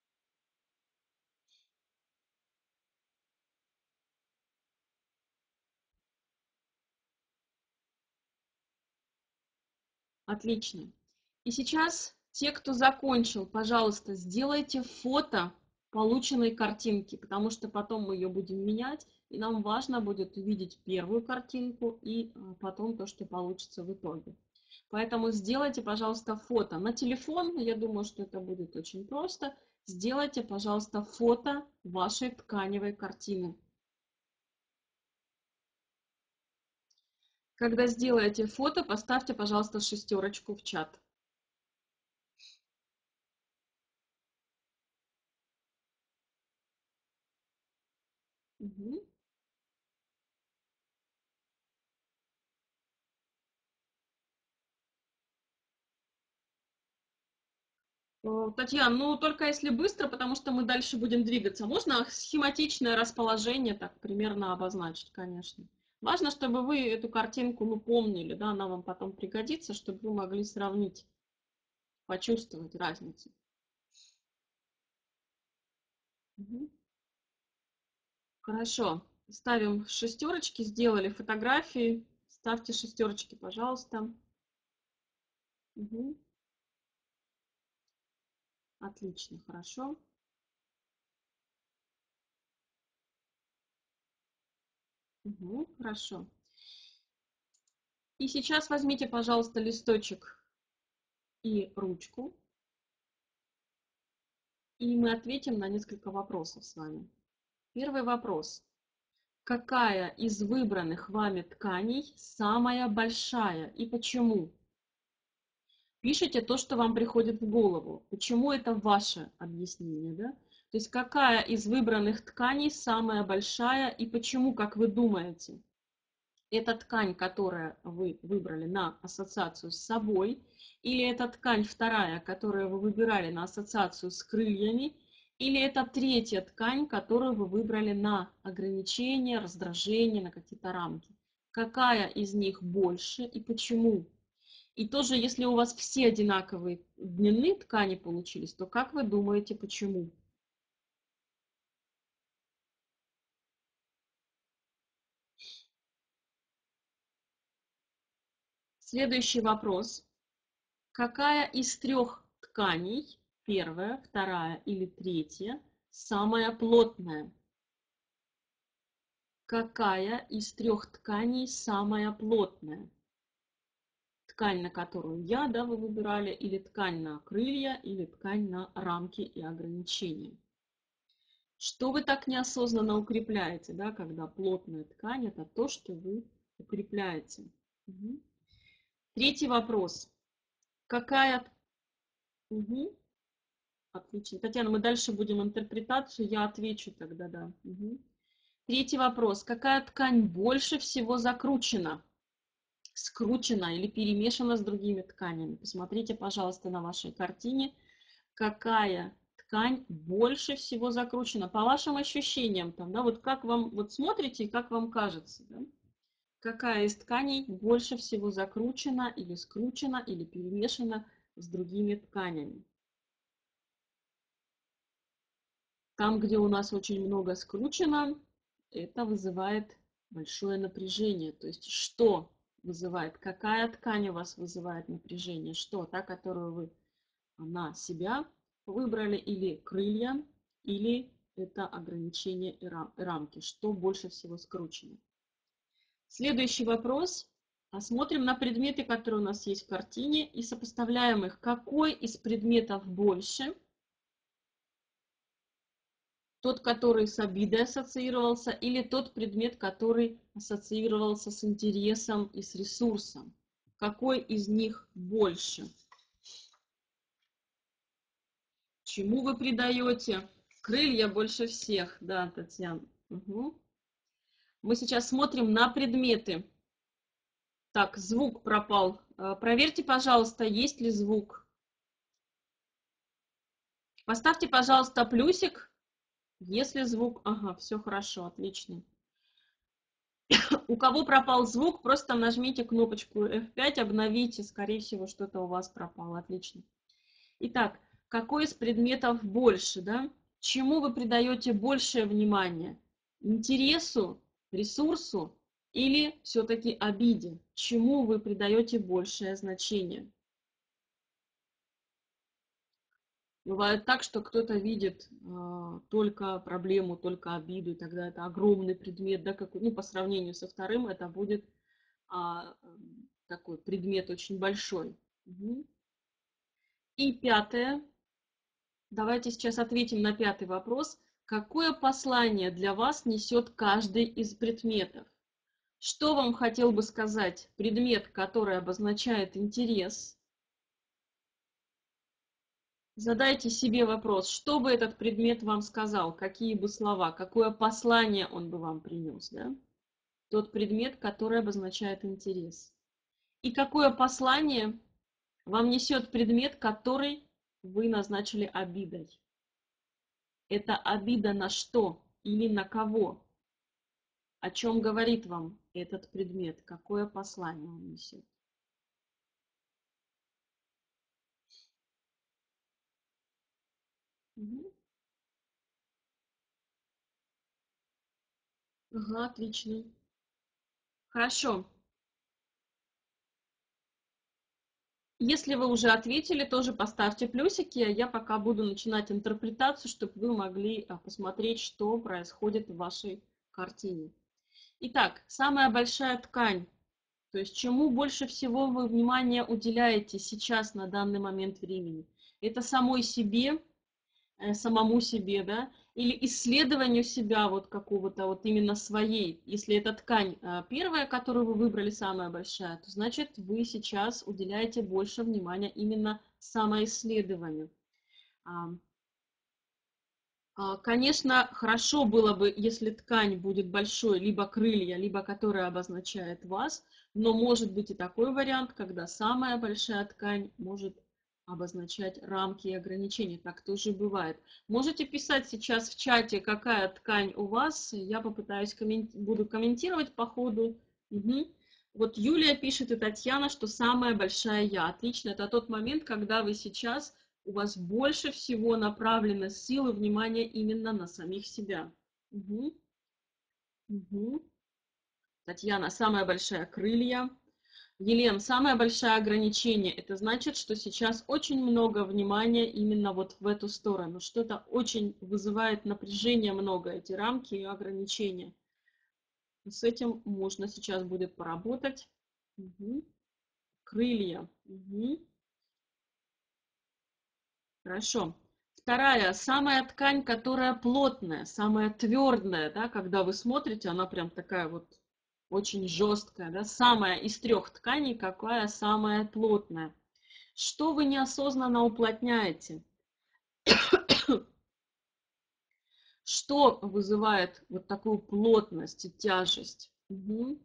Отлично. И сейчас те, кто закончил, пожалуйста, сделайте фото полученной картинки, потому что потом мы ее будем менять, и нам важно будет увидеть первую картинку и потом то, что получится в итоге. Поэтому сделайте, пожалуйста, фото на телефон. Я думаю, что это будет очень просто. Сделайте, пожалуйста, фото вашей тканевой картины. Когда сделаете фото, поставьте, пожалуйста, шестерочку в чат. Угу. Татьяна, ну только если быстро, потому что мы дальше будем двигаться. Можно схематичное расположение так примерно обозначить, конечно. Важно, чтобы вы эту картинку, ну, помнили, да, она вам потом пригодится, чтобы вы могли сравнить, почувствовать разницу. Угу. Хорошо. Ставим шестерочки, сделали фотографии. Ставьте шестерочки, пожалуйста. Угу. Отлично, хорошо. Угу, хорошо. И сейчас возьмите, пожалуйста, листочек и ручку, и мы ответим на несколько вопросов с вами. Первый вопрос. Какая из выбранных вами тканей самая большая и почему? Пишите то, что вам приходит в голову. Почему это ваше объяснение, да? То есть какая из выбранных тканей самая большая и почему, как вы думаете? Это ткань, которую вы выбрали на ассоциацию с собой, или это ткань вторая, которую вы выбирали на ассоциацию с крыльями, или это третья ткань, которую вы выбрали на ограничения, раздражения, на какие-то рамки. Какая из них больше и почему? И тоже, если у вас все одинаковые длины ткани получились, то как вы думаете, почему? Следующий вопрос. Какая из трех тканей, первая, вторая или третья, самая плотная? Какая из трех тканей самая плотная? Ткань, на которую вы выбирали, или ткань на крылья, или ткань на рамки и ограничения. Что вы так неосознанно укрепляете, да, когда плотная ткань – это то, что вы укрепляете. Угу. Третий вопрос. Какая... Угу. Отлично. Татьяна, мы дальше будем интерпретацию, я отвечу тогда, да. Угу. Третий вопрос. Какая ткань больше всего закручена, скручена или перемешана с другими тканями? Посмотрите, пожалуйста, на вашей картине, какая ткань больше всего закручена. По вашим ощущениям, там, да, вот как вам, вот смотрите, и как вам кажется, да? Какая из тканей больше всего закручена или скручена или перемешана с другими тканями? Там, где у нас очень много скручено, это вызывает большое напряжение. То есть что вызывает? Какая ткань у вас вызывает напряжение? Что? Та, которую вы на себя выбрали, или крылья, или это ограничения и рамки? Что больше всего скручено? Следующий вопрос. Смотрим на предметы, которые у нас есть в картине, и сопоставляем их. Какой из предметов больше? Тот, который с обидой ассоциировался, или тот предмет, который ассоциировался с интересом и с ресурсом? Какой из них больше? Чему вы придаете? Крылья больше всех, да, Татьяна. Угу. Мы сейчас смотрим на предметы. Так, звук пропал. Проверьте, пожалуйста, есть ли звук. Поставьте, пожалуйста, плюсик, если звук... Ага, все хорошо, отлично. У кого пропал звук, просто нажмите кнопочку F5, обновите, скорее всего, что-то у вас пропало. Отлично. Итак, какой из предметов больше, да? Чему вы придаете большее внимание? Интересу, ресурсу или все-таки обиде? Чему вы придаете большее значение? Бывает так, что кто-то видит только проблему, только обиду, и тогда это огромный предмет, да, как, ну, по сравнению со вторым это будет такой предмет очень большой. Угу. И пятое. Давайте сейчас ответим на пятый вопрос. Какое послание для вас несет каждый из предметов? Что вам хотел бы сказать предмет, который обозначает интерес? Задайте себе вопрос, что бы этот предмет вам сказал, какие бы слова, какое послание он бы вам принес, да? Тот предмет, который обозначает интерес. И какое послание вам несет предмет, который вы назначили обидой? Это обида на что или на кого? О чем говорит вам этот предмет? Какое послание он несет? Угу. Ага, отлично. Хорошо. Если вы уже ответили, тоже поставьте плюсики, а я пока буду начинать интерпретацию, чтобы вы могли посмотреть, что происходит в вашей картине. Итак, самая большая ткань. То есть чему больше всего вы внимания уделяете сейчас на данный момент времени? Это самой себе, самому себе, да, или исследованию себя вот какого-то вот именно своей. Если эта ткань первая, которую вы выбрали, самая большая, то значит вы сейчас уделяете больше внимания именно самоисследованию. Конечно, хорошо было бы, если ткань будет большой, либо крылья, либо которая обозначает вас, но может быть и такой вариант, когда самая большая ткань может обозначать рамки и ограничения. Так тоже бывает. Можете писать сейчас в чате, какая ткань у вас. Я попытаюсь буду комментировать по ходу. Угу. Вот Юлия пишет и Татьяна, что самая большая я. Отлично, это тот момент, когда вы сейчас у вас больше всего направлено силы, внимания именно на самих себя. Угу. Угу. Татьяна, самая большая крылья. Елена, самое большое ограничение, это значит, что сейчас очень много внимания именно вот в эту сторону. Что-то очень вызывает напряжение много, эти рамки и ограничения. С этим можно сейчас будет поработать. Угу. Крылья. Угу. Хорошо. Вторая, самая ткань, которая плотная, самая твердая, да, когда вы смотрите, она прям такая вот очень жесткая, да, самая из трех тканей, какая самая плотная. Что вы неосознанно уплотняете? Что вызывает вот такую плотность и тяжесть? Угу.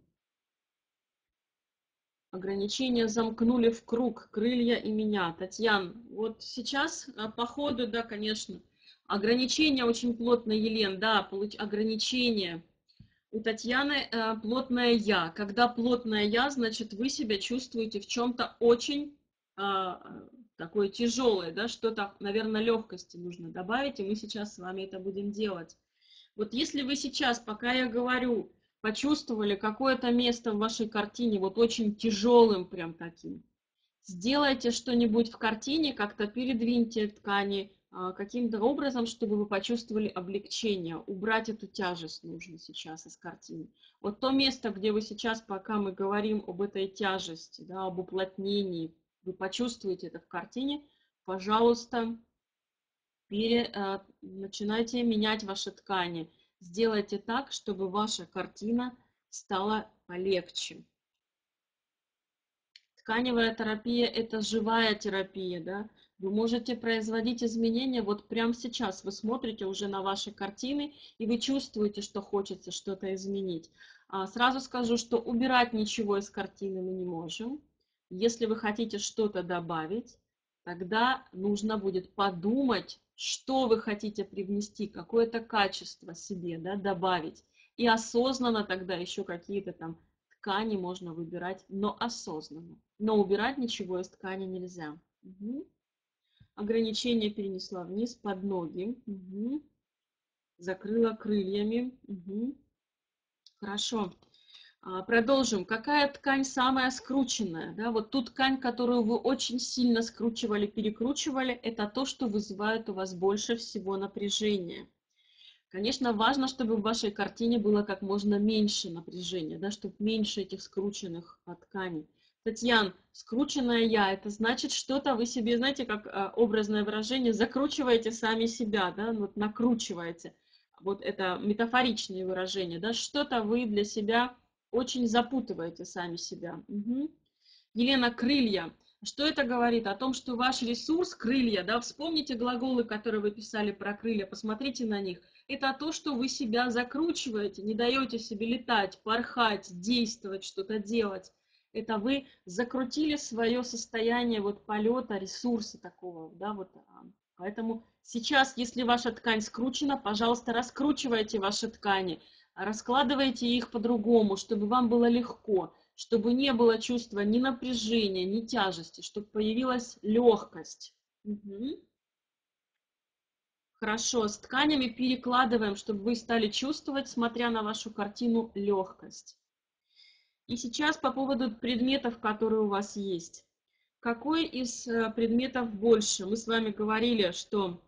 Ограничения замкнули в круг, крылья и меня. Татьяна, вот сейчас по ходу, да, конечно, ограничения очень плотно, Елен, да, ограничения. У Татьяны плотное я. Когда плотное я, значит, вы себя чувствуете в чем-то очень такое тяжелое, да, что-то, наверное, легкости нужно добавить, и мы сейчас с вами это будем делать. Вот если вы сейчас, пока я говорю, почувствовали какое-то место в вашей картине вот очень тяжелым прям таким, сделайте что-нибудь в картине, как-то передвиньте ткани каким-то образом, чтобы вы почувствовали облегчение. Убрать эту тяжесть нужно сейчас из картины. Вот то место, где вы сейчас, пока мы говорим об этой тяжести, да, об уплотнении, вы почувствуете это в картине, пожалуйста, начинайте менять ваши ткани. Сделайте так, чтобы ваша картина стала полегче. Тканевая терапия – это живая терапия, да? Вы можете производить изменения вот прямо сейчас. Вы смотрите уже на ваши картины, и вы чувствуете, что хочется что-то изменить. Сразу скажу, что убирать ничего из картины мы не можем. Если вы хотите что-то добавить, тогда нужно будет подумать, что вы хотите привнести, какое-то качество себе, да, добавить. И осознанно тогда еще какие-то там ткани можно выбирать, но осознанно. Но убирать ничего из ткани нельзя. Угу. Ограничение перенесла вниз под ноги. Угу. Закрыла крыльями. Угу. Хорошо. Продолжим. Какая ткань самая скрученная? Да, вот ту ткань, которую вы очень сильно скручивали, перекручивали, это то, что вызывает у вас больше всего напряжения. Конечно, важно, чтобы в вашей картине было как можно меньше напряжения, да, чтобы меньше этих скрученных тканей. Татьяна, скрученная я, это значит что-то вы себе, знаете, как образное выражение, закручиваете сами себя, да, вот накручиваете. Вот это метафоричные выражения, да, что-то вы для себя очень запутываете сами себя. Угу. Елена, крылья. Что это говорит? О том, что ваш ресурс, крылья, да, вспомните глаголы, которые вы писали про крылья, посмотрите на них. Это то, что вы себя закручиваете, не даете себе летать, порхать, действовать, что-то делать. Это вы закрутили свое состояние вот полета, ресурса такого, да, вот. Поэтому сейчас, если ваша ткань скручена, пожалуйста, раскручивайте ваши ткани, раскладывайте их по-другому, чтобы вам было легко, чтобы не было чувства ни напряжения, ни тяжести, чтобы появилась легкость. Угу. Хорошо, с тканями перекладываем, чтобы вы стали чувствовать, смотря на вашу картину, легкость. И сейчас по поводу предметов, которые у вас есть. Какой из предметов больше? Мы с вами говорили, что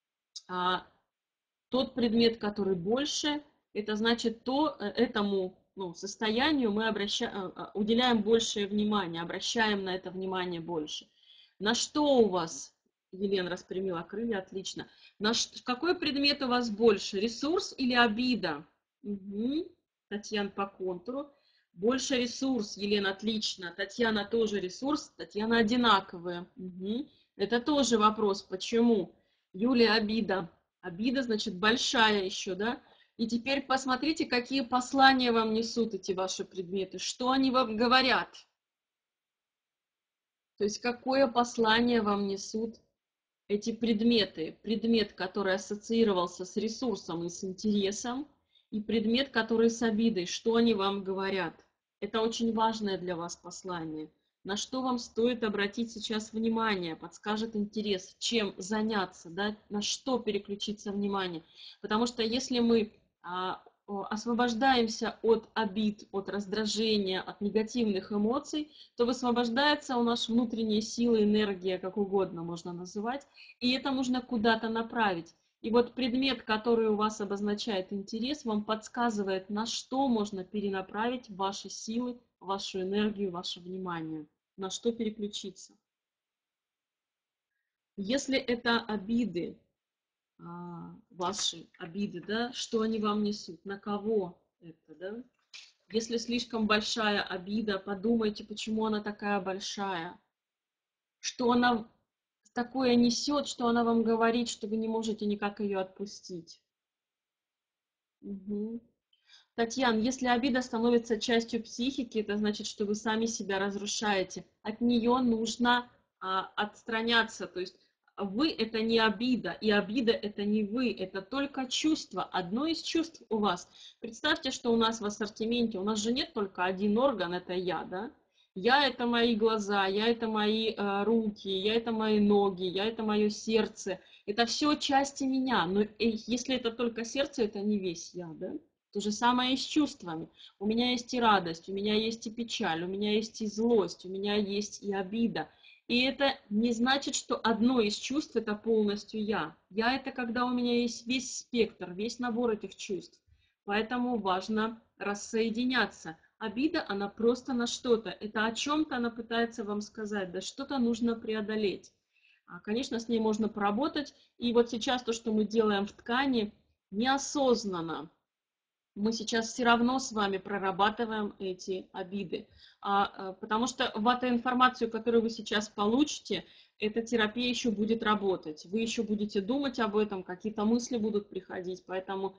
тот предмет, который больше, это значит, этому состоянию мы уделяем большее внимание, обращаем на это внимание больше. На что у вас, Елена распрямила крылья, отлично. Какой предмет у вас больше, ресурс или обида? Угу. Татьяна по контуру. Больше ресурс, Елена, отлично. Татьяна тоже ресурс, Татьяна одинаковые. Угу. Это тоже вопрос, почему? Юлия, обида. Обида, значит, большая еще, да? И теперь посмотрите, какие послания вам несут эти ваши предметы, что они вам говорят. То есть какое послание вам несут эти предметы. Предмет, который ассоциировался с ресурсом и с интересом, и предмет, который с обидой. Что они вам говорят? Это очень важное для вас послание. На что вам стоит обратить сейчас внимание, подскажет интерес, чем заняться, да? На что переключиться внимание. Потому что если мы освобождаемся от обид, от раздражения, от негативных эмоций, то высвобождается у нас внутренняя сила, энергия, как угодно можно называть, и это нужно куда-то направить. И вот предмет, который у вас обозначает интерес, вам подсказывает, на что можно перенаправить ваши силы, вашу энергию, ваше внимание, на что переключиться. Если это обиды, ваши обиды, да, что они вам несут, на кого это, да? Если слишком большая обида, подумайте, почему она такая большая, что она такое несет, что она вам говорит, что вы не можете никак ее отпустить. Угу. Татьяна, если обида становится частью психики, это значит, что вы сами себя разрушаете. От нее нужно отстраняться. То есть вы это не обида, и обида это не вы, это только чувство, одно из чувств у вас. Представьте, что у нас в ассортименте, у нас же нет только один орган, это я, да? Я это мои глаза, я это мои руки, я это мои ноги, я это мое сердце. Это все части меня, но если это только сердце, это не весь я, да? То же самое и с чувствами. У меня есть и радость, у меня есть и печаль, у меня есть и злость, у меня есть и обида. И это не значит, что одно из чувств это полностью я. Я это когда у меня есть весь спектр, весь набор этих чувств. Поэтому важно рассоединяться. Обида, она просто на что-то. Это о чем-то она пытается вам сказать, да что-то нужно преодолеть. Конечно, с ней можно поработать. И вот сейчас то, что мы делаем в ткани, неосознанно, мы сейчас все равно с вами прорабатываем эти обиды. Потому что в эту информацию, которую вы сейчас получите, эта терапия еще будет работать. Вы еще будете думать об этом, какие-то мысли будут приходить. Поэтому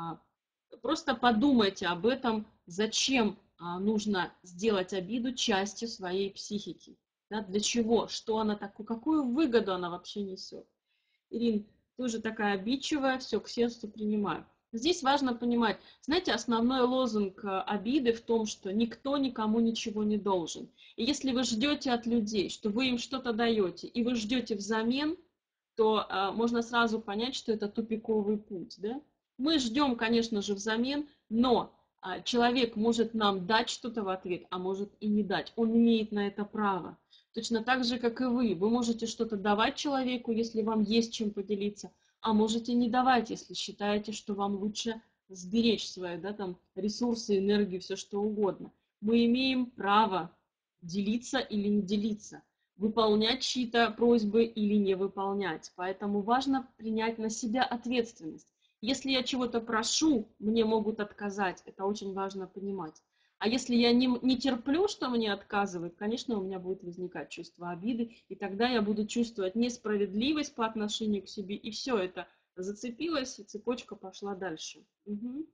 просто подумайте об этом, зачем нужно сделать обиду частью своей психики. Да, для чего, что она такую, какую выгоду она вообще несет. Ирин, тоже такая обидчивая, все, к сердцу принимаю. Здесь важно понимать, знаете, основной лозунг обиды в том, что никто никому ничего не должен. И если вы ждете от людей, что вы им что-то даете, и вы ждете взамен, то можно сразу понять, что это тупиковый путь. Да? Мы ждем, конечно же, взамен, но человек может нам дать что-то в ответ, а может и не дать. Он имеет на это право. Точно так же, как и вы. Вы можете что-то давать человеку, если вам есть чем поделиться, а можете не давать, если считаете, что вам лучше сберечь свои, да, там, ресурсы, энергию, все что угодно. Мы имеем право делиться или не делиться, выполнять чьи-то просьбы или не выполнять. Поэтому важно принять на себя ответственность. Если я чего-то прошу, мне могут отказать. Это очень важно понимать. А если я не терплю, что мне отказывают, конечно, у меня будет возникать чувство обиды, и тогда я буду чувствовать несправедливость по отношению к себе, и все это зацепилось, и цепочка пошла дальше. Угу.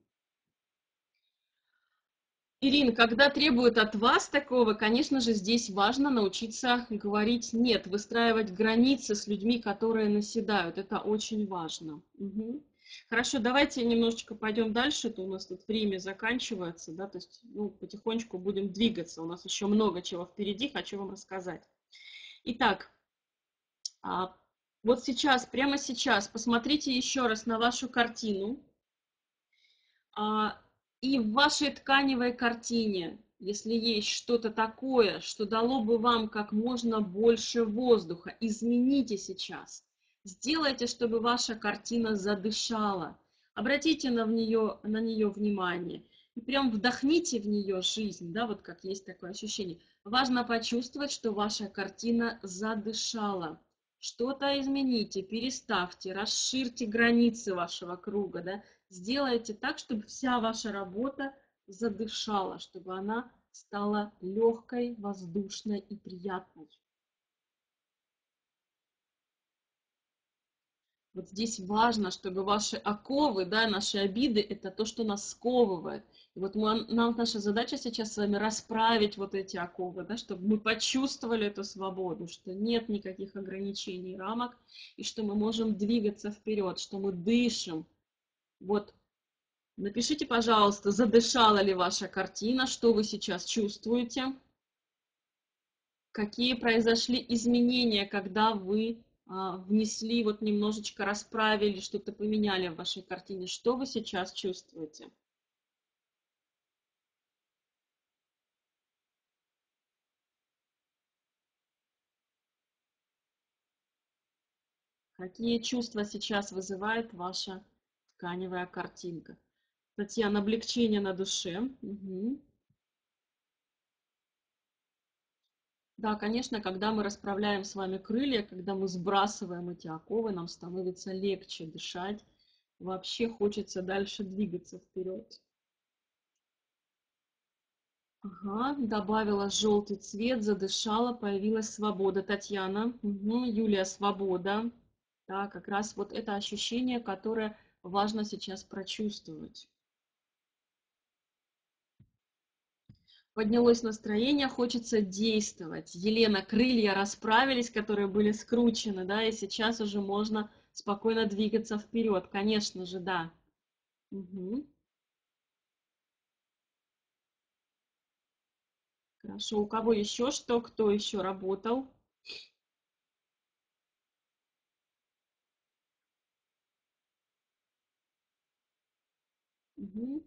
Ирина, когда требуют от вас такого, конечно же, здесь важно научиться говорить «нет», выстраивать границы с людьми, которые наседают. Это очень важно. Угу. Хорошо, давайте немножечко пойдем дальше, то у нас тут время заканчивается, да, то есть ну, потихонечку будем двигаться, у нас еще много чего впереди, хочу вам рассказать. Итак, вот сейчас, прямо сейчас, посмотрите еще раз на вашу картину. И в вашей тканевой картине, если есть что-то такое, что дало бы вам как можно больше воздуха, измените сейчас. Сделайте, чтобы ваша картина задышала. Обратите на нее внимание. И прям вдохните в нее жизнь, да, вот как есть такое ощущение. Важно почувствовать, что ваша картина задышала. Что-то измените, переставьте, расширьте границы вашего круга, да, сделайте так, чтобы вся ваша работа задышала, чтобы она стала легкой, воздушной и приятной. Вот здесь важно, чтобы ваши оковы, да, наши обиды, это то, что нас сковывает. И вот нам наша задача сейчас с вами расправить вот эти оковы, да, чтобы мы почувствовали эту свободу, что нет никаких ограничений, рамок, и что мы можем двигаться вперед, что мы дышим. Вот напишите, пожалуйста, задышала ли ваша картина, что вы сейчас чувствуете, какие произошли изменения, когда вы внесли, вот немножечко расправили, что-то поменяли в вашей картине. Что вы сейчас чувствуете? Какие чувства сейчас вызывает ваша тканевая картинка? Татьяна, облегчение на душе. Мгм. Да, конечно, когда мы расправляем с вами крылья, когда мы сбрасываем эти оковы, нам становится легче дышать. Вообще хочется дальше двигаться вперед. Ага, добавила желтый цвет, задышала, появилась свобода. Татьяна, мгм, Юлия, свобода. Да, как раз вот это ощущение, которое важно сейчас прочувствовать. Поднялось настроение, хочется действовать. Елена, крылья расправились, которые были скручены, да, и сейчас уже можно спокойно двигаться вперед. Конечно же, да. Мгм. Хорошо, у кого еще что, кто еще работал? Мгм.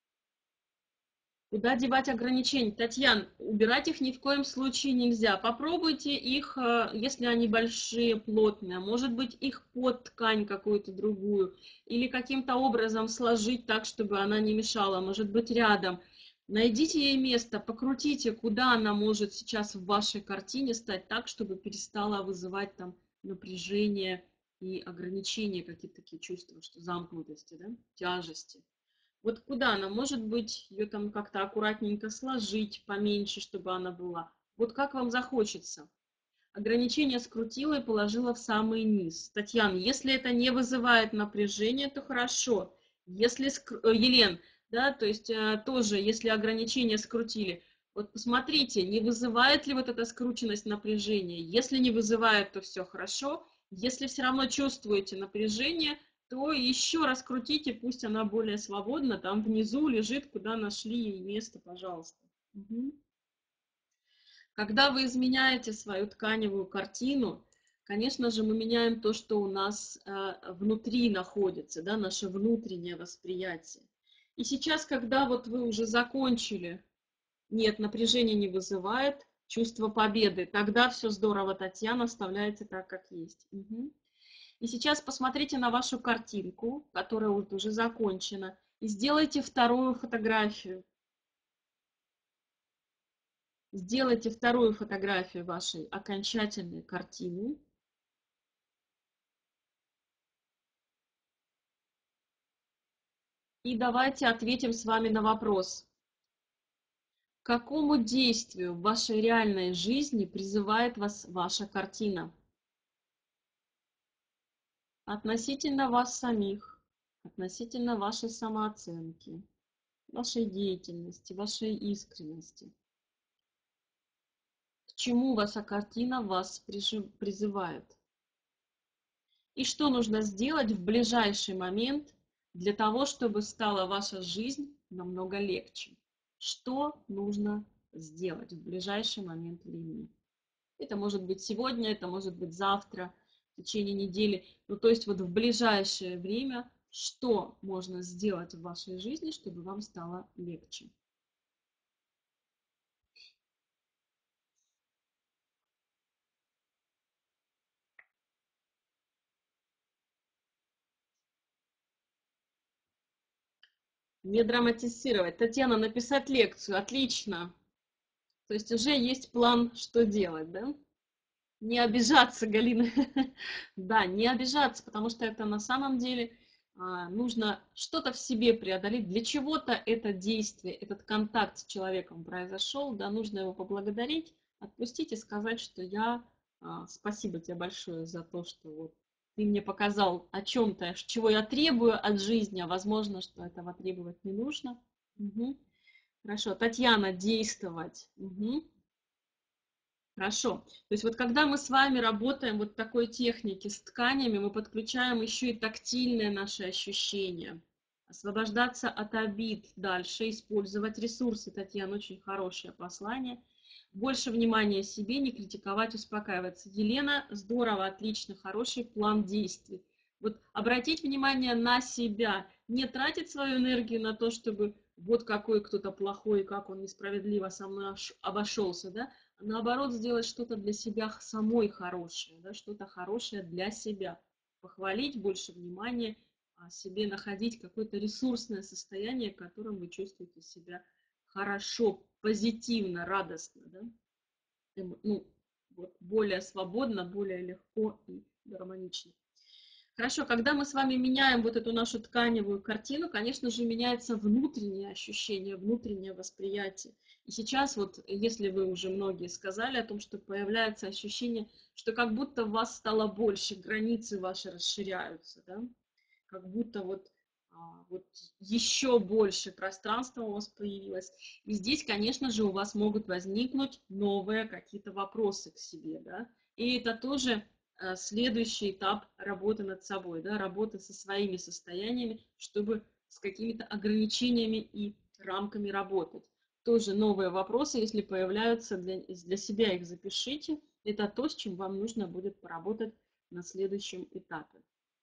Куда девать ограничения? Татьян, убирать их ни в коем случае нельзя. Попробуйте их, если они большие, плотные, может быть, их под ткань какую-то другую, или каким-то образом сложить так, чтобы она не мешала, может быть, рядом. Найдите ей место, покрутите, куда она может сейчас в вашей картине стать так, чтобы перестала вызывать там напряжение и ограничения, какие-то такие чувства, что замкнутости, да, тяжести. Вот куда она? Может быть, ее там как-то аккуратненько сложить, поменьше, чтобы она была. Вот как вам захочется. Ограничение скрутила и положила в самый низ. Татьяна, если это не вызывает напряжения, то хорошо. Если Елен, да, то есть тоже, если ограничения скрутили, вот посмотрите, не вызывает ли вот эта скрученность напряжения. Если не вызывает, то все хорошо. Если все равно чувствуете напряжение, то еще раскрутите, пусть она более свободна, там внизу лежит, куда нашли ей место, пожалуйста. Мгм. Когда вы изменяете свою тканевую картину, конечно же, мы меняем то, что у нас внутри находится, да, наше внутреннее восприятие. И сейчас, когда вот вы уже закончили, нет, напряжение не вызывает, чувство победы, тогда все здорово, Татьяна, оставляйте так, как есть. Мгм. И сейчас посмотрите на вашу картинку, которая вот уже закончена, и сделайте вторую фотографию. Сделайте вторую фотографию вашей окончательной картины. И давайте ответим с вами на вопрос. К какому действию в вашей реальной жизни призывает вас ваша картина? Относительно вас самих, относительно вашей самооценки, вашей деятельности, вашей искренности. К чему ваша картина вас призывает? И что нужно сделать в ближайший момент для того, чтобы стала ваша жизнь намного легче? Что нужно сделать в ближайший момент времени? Это может быть сегодня, это может быть завтра, в течение недели. Ну, то есть вот в ближайшее время, что можно сделать в вашей жизни, чтобы вам стало легче? Не драматизировать. Татьяна, написать лекцию. Отлично. То есть уже есть план, что делать, да? Не обижаться, Галина. Да, не обижаться, потому что это на самом деле нужно что-то в себе преодолеть. Для чего-то это действие, этот контакт с человеком произошел, да, нужно его поблагодарить, отпустить и сказать, что я спасибо тебе большое за то, что вот ты мне показал о чем-то, чего я требую от жизни, а возможно, что этого требовать не нужно. Мгм. Хорошо. Татьяна, действовать. Мгм. Хорошо. То есть вот когда мы с вами работаем вот в такой технике с тканями, мы подключаем еще и тактильные наши ощущения. Освобождаться от обид, дальше использовать ресурсы. Татьяна, очень хорошее послание. Больше внимания себе, не критиковать, успокаиваться. Елена, здорово, отлично, хороший план действий. Вот обратить внимание на себя, не тратить свою энергию на то, чтобы вот какой кто-то плохой, как он несправедливо со мной обошелся, да, наоборот, сделать что-то для себя самой хорошее, да, что-то хорошее для себя. Похвалить, больше внимания себе, находить какое-то ресурсное состояние, в котором вы чувствуете себя хорошо, позитивно, радостно, да? Ну, вот, более свободно, более легко и гармонично. Хорошо, когда мы с вами меняем вот эту нашу тканевую картину, конечно же, меняется внутреннее ощущение, внутреннее восприятие. И сейчас вот, если вы уже многие сказали о том, что появляется ощущение, что как будто вас стало больше, границы ваши расширяются, да? Как будто вот еще больше пространства у вас появилось. И здесь, конечно же, у вас могут возникнуть новые какие-то вопросы к себе, да? И это тоже следующий этап работы над собой, да, работы со своими состояниями, чтобы с какими-то ограничениями и рамками работать. Тоже новые вопросы, если появляются, для себя их запишите. Это то, с чем вам нужно будет поработать на следующем этапе.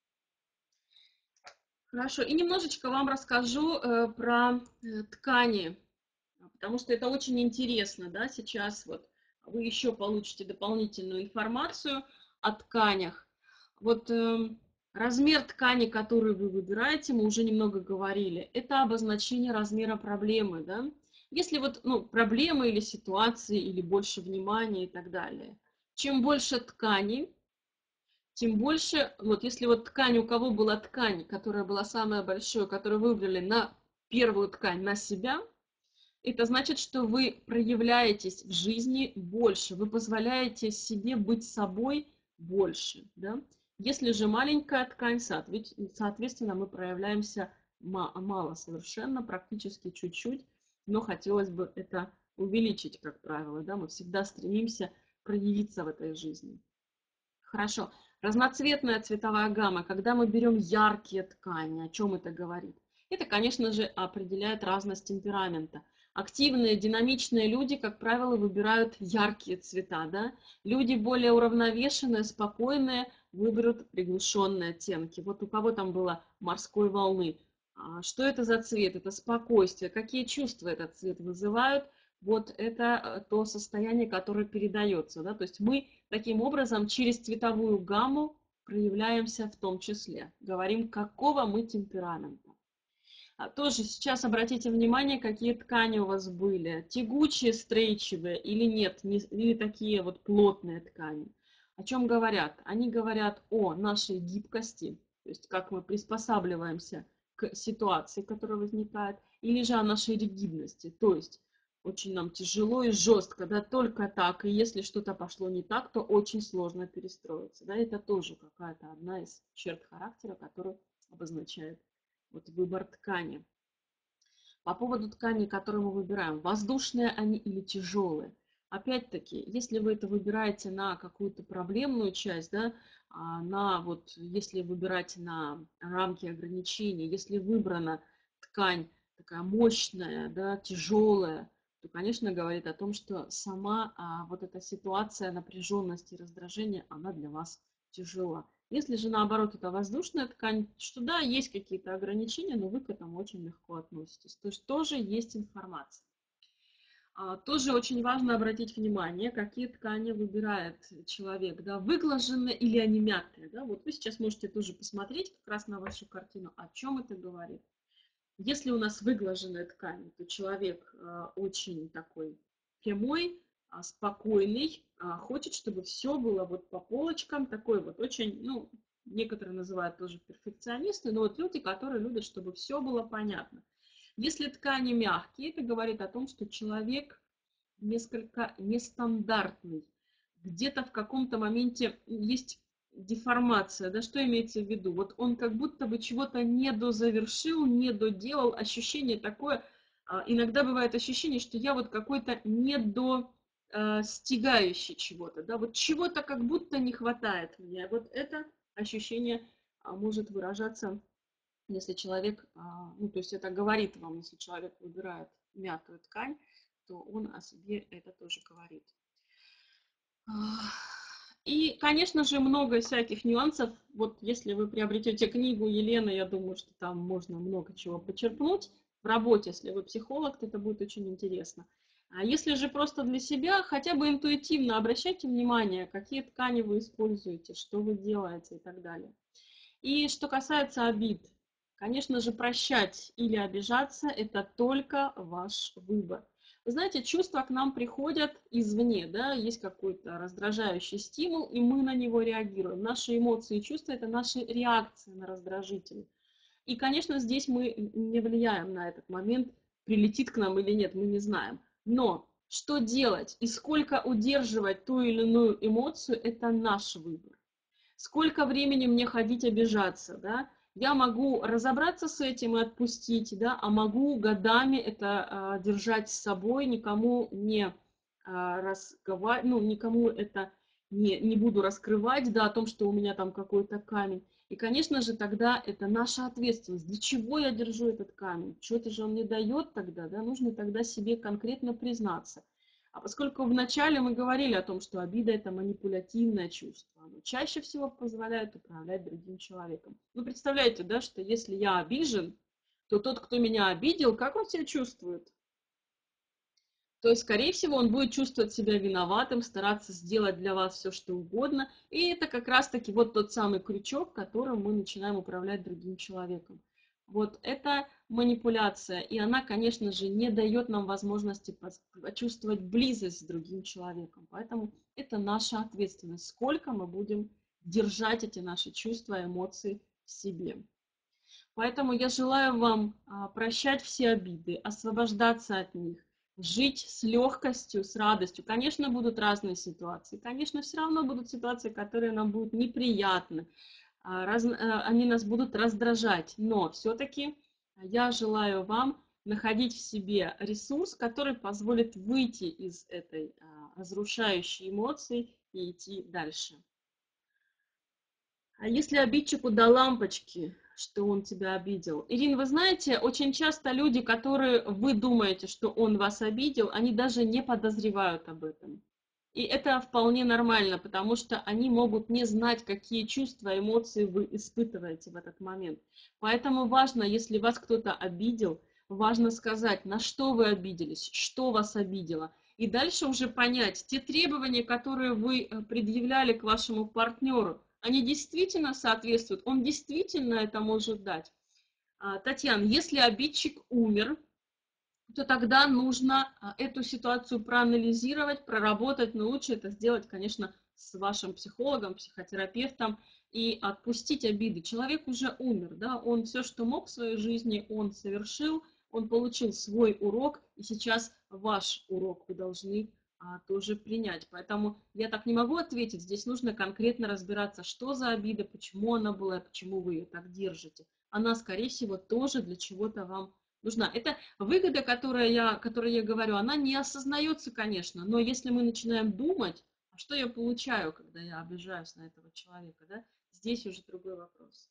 Хорошо, и немножечко вам расскажу про ткани, потому что это очень интересно, да, сейчас вот вы еще получите дополнительную информацию о тканях. Вот размер ткани, который вы выбираете, мы уже немного говорили, это обозначение размера проблемы, да. Если вот, ну, проблемы или ситуации, или больше внимания и так далее. Чем больше ткани, тем больше, вот если вот ткань, у кого была ткань, которая была самая большая, которую выбрали на первую ткань, на себя, это значит, что вы проявляетесь в жизни больше, вы позволяете себе быть собой больше. Да? Если же маленькая ткань, соответственно, мы проявляемся мало совершенно, практически чуть-чуть, но хотелось бы это увеличить, как правило. Да? Мы всегда стремимся проявиться в этой жизни. Хорошо. Разноцветная цветовая гамма. Когда мы берем яркие ткани, о чем это говорит? Это, конечно же, определяет разность темперамента. Активные, динамичные люди, как правило, выбирают яркие цвета. Да? Люди более уравновешенные, спокойные, выберут приглушенные оттенки. Вот у кого там было морской волны. Что это за цвет? Это спокойствие. Какие чувства этот цвет вызывают? Вот это то состояние, которое передается. Да? То есть мы таким образом через цветовую гамму проявляемся в том числе. Говорим, какого мы темперамента. Тоже сейчас обратите внимание, какие ткани у вас были. Тягучие, стрейчевые или нет, или такие вот плотные ткани. О чем говорят? Они говорят о нашей гибкости, то есть как мы приспосабливаемся к ситуации, которая возникает, или же о нашей ригидности, то есть очень нам тяжело и жестко, да, только так, и если что-то пошло не так, то очень сложно перестроиться, да, это тоже какая-то одна из черт характера, которую обозначает вот выбор ткани. По поводу тканей, которые мы выбираем, воздушные они или тяжелые. Опять-таки, если вы это выбираете на какую-то проблемную часть, да, если выбирать на рамки ограничений, если выбрана ткань такая мощная, да, тяжелая, то, конечно, говорит о том, что сама вот эта ситуация напряженности и раздражения, она для вас тяжела. Если же наоборот это воздушная ткань, что да, есть какие-то ограничения, но вы к этому очень легко относитесь. То есть тоже есть информация. Тоже очень важно обратить внимание, какие ткани выбирает человек, да, выглаженные или они мягкие. Да? Вот вы сейчас можете тоже посмотреть как раз на вашу картину, о чем это говорит. Если у нас выглаженная ткань, то человек очень такой прямой, спокойный, хочет, чтобы все было вот по полочкам, такой вот очень, ну, некоторые называют тоже перфекционисты, но вот люди, которые любят, чтобы все было понятно. Если ткани мягкие, это говорит о том, что человек несколько нестандартный. Где-то в каком-то моменте есть деформация, да, что имеется в виду? Вот он как будто бы чего-то недозавершил, недоделал, ощущение такое, иногда бывает ощущение, что я вот какой-то недостигающий чего-то, да, вот чего-то как будто не хватает мне. Вот это ощущение может выражаться, если человек, ну, то есть это говорит вам, если человек выбирает мятую ткань, то он о себе это тоже говорит. И, конечно же, много всяких нюансов. Вот если вы приобретете книгу Елены, я думаю, что там можно много чего почерпнуть. В работе, если вы психолог, то это будет очень интересно. А если же просто для себя, хотя бы интуитивно обращайте внимание, какие ткани вы используете, что вы делаете и так далее. И что касается обид, конечно же, прощать или обижаться – это только ваш выбор. Вы знаете, чувства к нам приходят извне, да, есть какой-то раздражающий стимул, и мы на него реагируем. Наши эмоции и чувства – это наши реакции на раздражители. И, конечно, здесь мы не влияем на этот момент, прилетит к нам или нет, мы не знаем. Но что делать и сколько удерживать ту или иную эмоцию – это наш выбор. Сколько времени мне ходить обижаться, да? Я могу разобраться с этим и отпустить, да, а могу годами это держать с собой, никому не разговаривать, ну, никому это не буду раскрывать, да, о том, что у меня там какой-то камень. И, конечно же, тогда это наша ответственность. Для чего я держу этот камень? Что-то же он мне дает тогда, да? Нужно тогда себе конкретно признаться. А поскольку вначале мы говорили о том, что обида – это манипулятивное чувство, оно чаще всего позволяет управлять другим человеком. Ну, представляете, да, что если я обижен, то тот, кто меня обидел, как он себя чувствует? То есть, скорее всего, он будет чувствовать себя виноватым, стараться сделать для вас все, что угодно. И это как раз-таки вот тот самый крючок, которым мы начинаем управлять другим человеком. Вот это манипуляция, и она, конечно же, не дает нам возможности почувствовать близость с другим человеком. Поэтому это наша ответственность, сколько мы будем держать эти наши чувства, эмоции в себе. Поэтому я желаю вам прощать все обиды, освобождаться от них, жить с легкостью, с радостью. Конечно, будут разные ситуации. Конечно, все равно будут ситуации, которые нам будут неприятны. Они нас будут раздражать. Но все-таки я желаю вам находить в себе ресурс, который позволит выйти из этой разрушающей эмоции и идти дальше. А если обидчику до лампочки, что он тебя обидел? Ирина, вы знаете, очень часто люди, которые вы думаете, что он вас обидел, они даже не подозревают об этом. И это вполне нормально, потому что они могут не знать, какие чувства, эмоции вы испытываете в этот момент. Поэтому важно, если вас кто-то обидел, важно сказать, на что вы обиделись, что вас обидело. И дальше уже понять, те требования, которые вы предъявляли к вашему партнеру, они действительно соответствуют, он действительно это может дать. Татьяна, если обидчик умер, то тогда нужно эту ситуацию проанализировать, проработать, но лучше это сделать, конечно, с вашим психологом, психотерапевтом и отпустить обиды. Человек уже умер, да, он все, что мог в своей жизни, он совершил, он получил свой урок, и сейчас ваш урок вы должны тоже принять. Поэтому я так не могу ответить, здесь нужно конкретно разбираться, что за обида, почему она была, почему вы ее так держите. Она, скорее всего, тоже для чего-то вам нужна. Это выгода, которой я говорю, она не осознается, конечно, но если мы начинаем думать, а что я получаю, когда я обижаюсь на этого человека, да, здесь уже другой вопрос.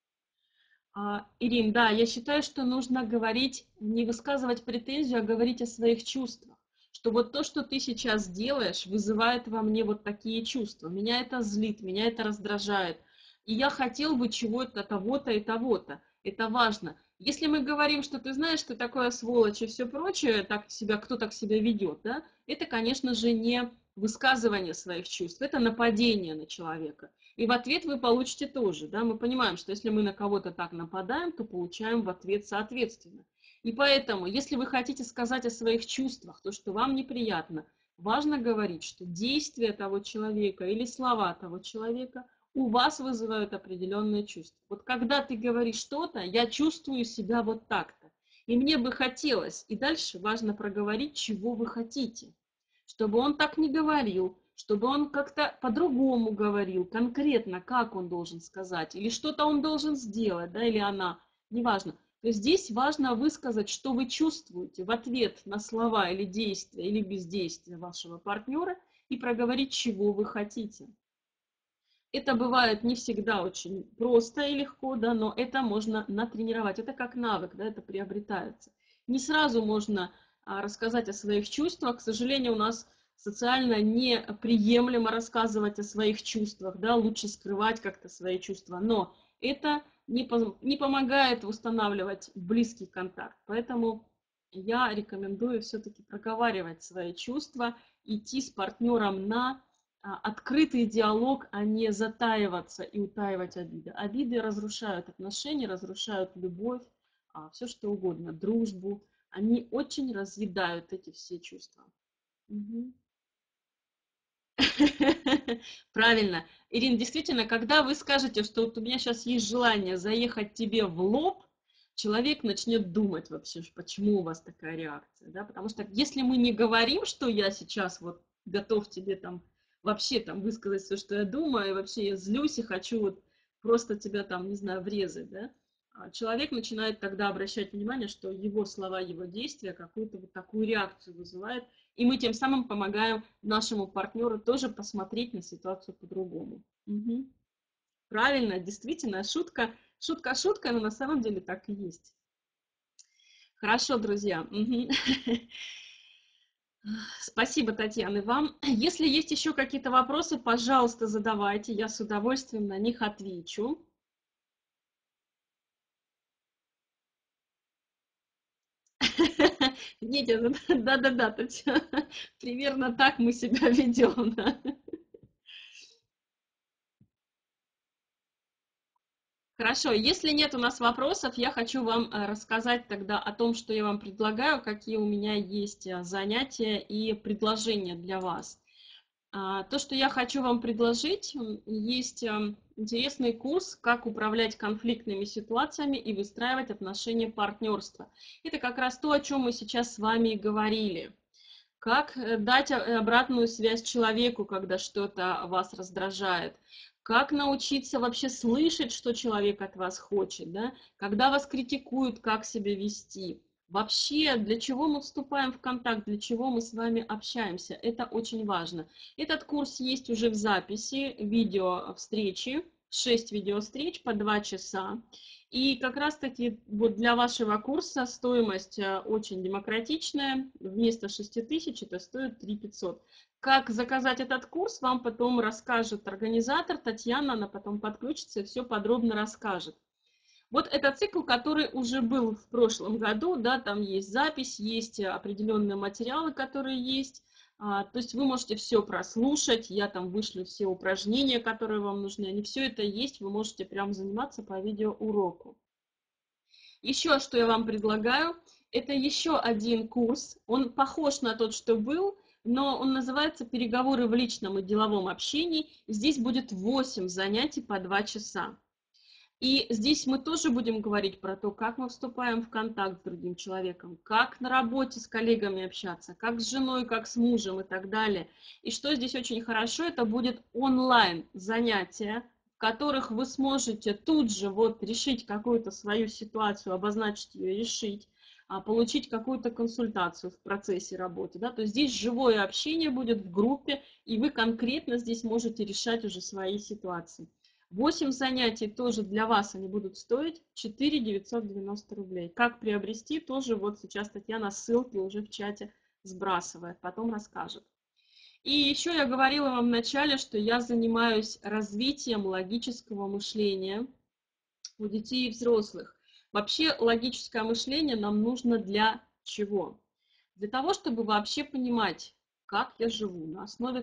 Ирин, да, я считаю, что нужно говорить, не высказывать претензию, а говорить о своих чувствах. Что вот то, что ты сейчас делаешь, вызывает во мне вот такие чувства. Меня это злит, меня это раздражает. И я хотел бы чего-то, того-то и того-то. Это важно. Если мы говорим, что ты знаешь, ты такая сволочь и все прочее, кто так себя ведет, да, это, конечно же, не высказывание своих чувств, это нападение на человека. И в ответ вы получите тоже, да, мы понимаем, что если мы на кого-то так нападаем, то получаем в ответ соответственно. И поэтому, если вы хотите сказать о своих чувствах, то, что вам неприятно, важно говорить, что действия того человека или слова того человека у вас вызывают определенные чувства. Вот когда ты говоришь что-то, я чувствую себя вот так-то. И мне бы хотелось, и дальше важно проговорить, чего вы хотите. Чтобы он так не говорил, чтобы он как-то по-другому говорил, конкретно, как он должен сказать, или что-то он должен сделать, да, или она, неважно. То есть здесь важно высказать, что вы чувствуете в ответ на слова или действия, или бездействия вашего партнера, и проговорить, чего вы хотите. Это бывает не всегда очень просто и легко, да, но это можно натренировать. Это как навык, да, это приобретается. Не сразу можно рассказать о своих чувствах. К сожалению, у нас социально неприемлемо рассказывать о своих чувствах, да, лучше скрывать как-то свои чувства. Но это не помогает устанавливать близкий контакт. Поэтому я рекомендую все-таки проговаривать свои чувства, идти с партнером на открытый диалог, а не затаиваться и утаивать обиды. Обиды разрушают отношения, разрушают любовь, все что угодно, дружбу. Они очень разъедают эти все чувства. Мгм. Правильно. Ирина, действительно, когда вы скажете, что вот у меня сейчас есть желание заехать тебе в лоб, человек начнет думать вообще, почему у вас такая реакция, да, потому что если мы не говорим, что я сейчас вот готов тебе там вообще там высказать все, что я думаю, и вообще я злюсь и хочу вот просто тебя там, не знаю, врезать, да, человек начинает тогда обращать внимание, что его слова, его действия какую-то вот такую реакцию вызывают, и мы тем самым помогаем нашему партнеру тоже посмотреть на ситуацию по-другому. Мгм. Правильно, действительно, шутка, но на самом деле так и есть. Хорошо, друзья. Мгм. Спасибо, Татьяна, вам. Если есть еще какие-то вопросы, пожалуйста, задавайте, я с удовольствием на них отвечу. Видите, да-да-да, Татьяна, примерно так мы себя ведем. Да. Хорошо, если нет у нас вопросов, я хочу вам рассказать тогда о том, что я вам предлагаю, какие у меня есть занятия и предложения для вас. То, что я хочу вам предложить, есть интересный курс «Как управлять конфликтными ситуациями и выстраивать отношения партнерства». Это как раз то, о чем мы сейчас с вами и говорили. Как дать обратную связь человеку, когда что-то вас раздражает? Как научиться вообще слышать, что человек от вас хочет, да? Когда вас критикуют, как себя вести? Вообще, для чего мы вступаем в контакт, для чего мы с вами общаемся? Это очень важно. Этот курс есть уже в записи, видео встречи, 6 видеовстреч по 2 часа. И как раз-таки вот для вашего курса стоимость очень демократичная. Вместо 6000 это стоит 3500. Как заказать этот курс, вам потом расскажет организатор Татьяна, она потом подключится и все подробно расскажет. Вот это цикл, который уже был в прошлом году, да, там есть запись, есть определенные материалы, которые есть. То есть вы можете все прослушать, я там вышлю все упражнения, которые вам нужны, они все это есть, вы можете прям заниматься по видеоуроку. Еще что я вам предлагаю, это еще один курс, он похож на тот, что был, но он называется «Переговоры в личном и деловом общении». Здесь будет 8 занятий по 2 часа. И здесь мы тоже будем говорить про то, как мы вступаем в контакт с другим человеком, как на работе с коллегами общаться, как с женой, как с мужем и так далее. И что здесь очень хорошо, это будет онлайн занятия, в которых вы сможете тут же вот решить какую-то свою ситуацию, обозначить ее, решить, получить какую-то консультацию в процессе работы. Да? То есть здесь живое общение будет в группе, и вы конкретно здесь можете решать уже свои ситуации. 8 занятий тоже для вас они будут стоить 4 990 рублей. Как приобрести, тоже вот сейчас Татьяна ссылки уже в чате сбрасывает, потом расскажет. И еще я говорила вам в начале, что я занимаюсь развитием логического мышления у детей и взрослых. Вообще логическое мышление нам нужно для чего? Для того, чтобы вообще понимать, как я живу, на основе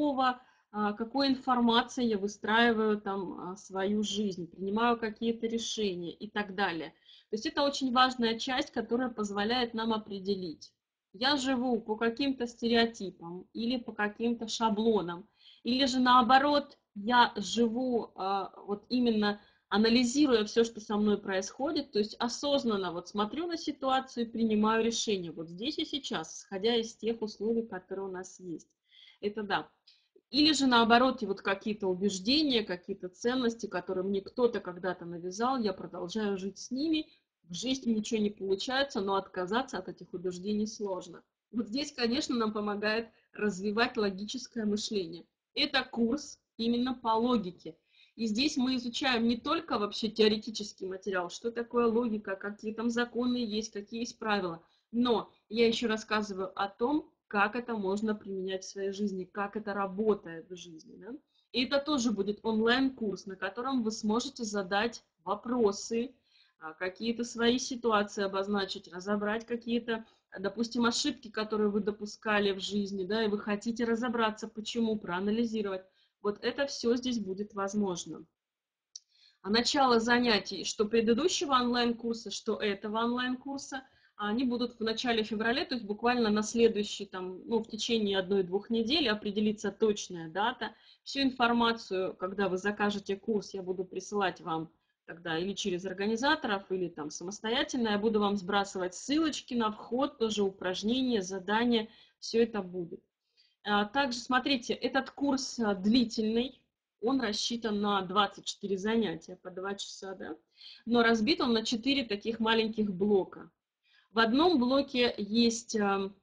какой информации я выстраиваю там свою жизнь, принимаю какие-то решения и так далее. То есть это очень важная часть, которая позволяет нам определить, я живу по каким-то стереотипам или по каким-то шаблонам, или же наоборот, я живу вот именно анализируя все, что со мной происходит, то есть осознанно вот смотрю на ситуацию и принимаю решение вот здесь и сейчас, исходя из тех условий, которые у нас есть. Это да. Или же наоборот, и вот какие-то убеждения, какие-то ценности, которые мне кто-то когда-то навязал, я продолжаю жить с ними, в жизни ничего не получается, но отказаться от этих убеждений сложно. Вот здесь, конечно, нам помогает развивать логическое мышление. Это курс именно по логике. И здесь мы изучаем не только вообще теоретический материал, что такое логика, какие там законы есть, какие есть правила, но я еще рассказываю о том, как это можно применять в своей жизни, как это работает в жизни. Да? И это тоже будет онлайн-курс, на котором вы сможете задать вопросы, какие-то свои ситуации обозначить, разобрать какие-то, допустим, ошибки, которые вы допускали в жизни, да, и вы хотите разобраться, почему, проанализировать. Вот это все здесь будет возможно. А начало занятий, что предыдущего онлайн-курса, что этого онлайн-курса, они будут в начале февраля, то есть буквально на следующий, там, ну, в течение 1-2 недель определится точная дата. Всю информацию, когда вы закажете курс, я буду присылать вам тогда или через организаторов, или там самостоятельно. Я буду вам сбрасывать ссылочки на вход, тоже упражнения, задания, все это будет. Также, смотрите, этот курс длительный, он рассчитан на 24 занятия по 2 часа, да? Но разбит он на 4 таких маленьких блока. В одном блоке есть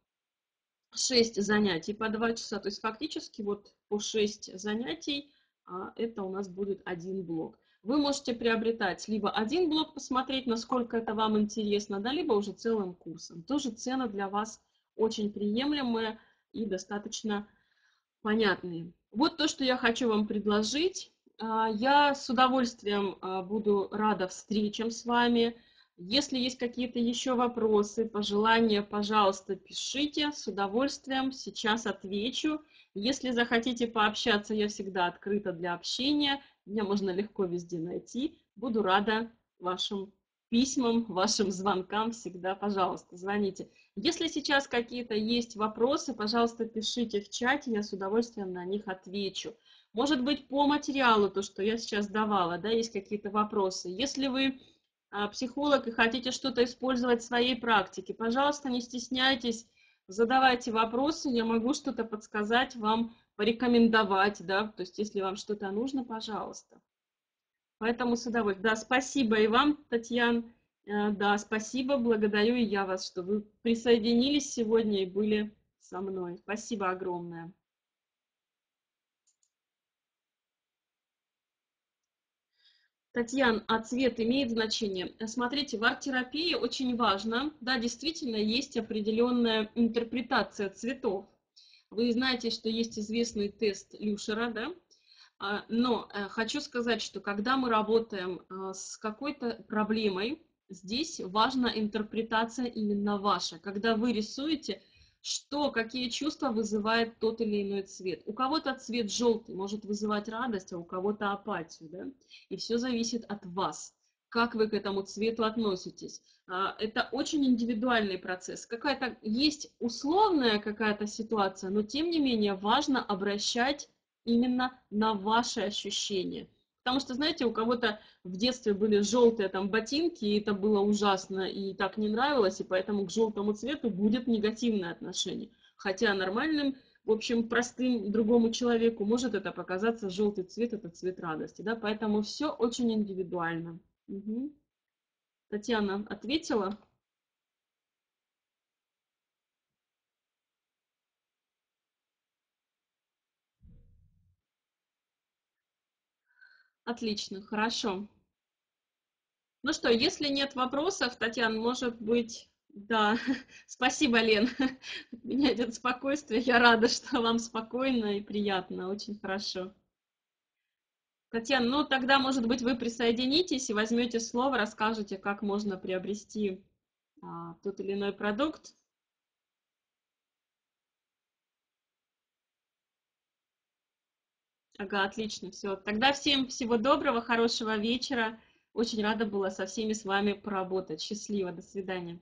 6 занятий по 2 часа, то есть фактически вот по 6 занятий это у нас будет один блок. Вы можете приобретать либо один блок, посмотреть, насколько это вам интересно, да, либо уже целым курсом. Тоже цены для вас очень приемлемые и достаточно понятные. Вот то, что я хочу вам предложить. Я с удовольствием буду рада встречам с вами. Если есть какие-то еще вопросы, пожелания, пожалуйста, пишите. С удовольствием сейчас отвечу. Если захотите пообщаться, я всегда открыта для общения. Меня можно легко везде найти. Буду рада вашим письмам, вашим звонкам всегда. Пожалуйста, звоните. Если сейчас какие-то есть вопросы, пожалуйста, пишите в чате, я с удовольствием на них отвечу. Может быть, по материалу, то, что я сейчас давала, да, есть какие-то вопросы. Если вы психолог и хотите что-то использовать в своей практике, пожалуйста, не стесняйтесь, задавайте вопросы, я могу что-то подсказать вам, порекомендовать, да, то есть если вам что-то нужно, пожалуйста. Поэтому с удовольствием. Да, спасибо и вам, Татьяна. Да, спасибо, благодарю и я вас, что вы присоединились сегодня и были со мной. Спасибо огромное. Татьяна, а цвет имеет значение? Смотрите, в арт-терапии очень важно, да, действительно есть определенная интерпретация цветов. Вы знаете, что есть известный тест Люшера, да? Но хочу сказать, что когда мы работаем с какой-то проблемой, здесь важна интерпретация именно ваша. Когда вы рисуете, что, какие чувства вызывает тот или иной цвет. У кого-то цвет желтый может вызывать радость, а у кого-то апатию. Да? И все зависит от вас. Как вы к этому цвету относитесь? Это очень индивидуальный процесс. Какая-то есть условная какая-то ситуация, но тем не менее важно обращать именно на ваши ощущения. Потому что, знаете, у кого-то в детстве были желтые там ботинки, и это было ужасно, и так не нравилось, и поэтому к желтому цвету будет негативное отношение. Хотя нормальным, в общем, простым другому человеку может это показаться, желтый цвет – это цвет радости. Да? Поэтому все очень индивидуально. Угу. Татьяна ответила? Отлично, хорошо. Ну что, если нет вопросов, Татьяна, может быть, да, спасибо, Лен, у меня идет спокойствие, я рада, что вам спокойно и приятно, очень хорошо. Татьяна, ну тогда, может быть, вы присоединитесь и возьмете слово, расскажете, как можно приобрести тот или иной продукт. Ага, отлично, все. Тогда всем всего доброго, хорошего вечера. Очень рада была со всеми с вами поработать. Счастливо, до свидания.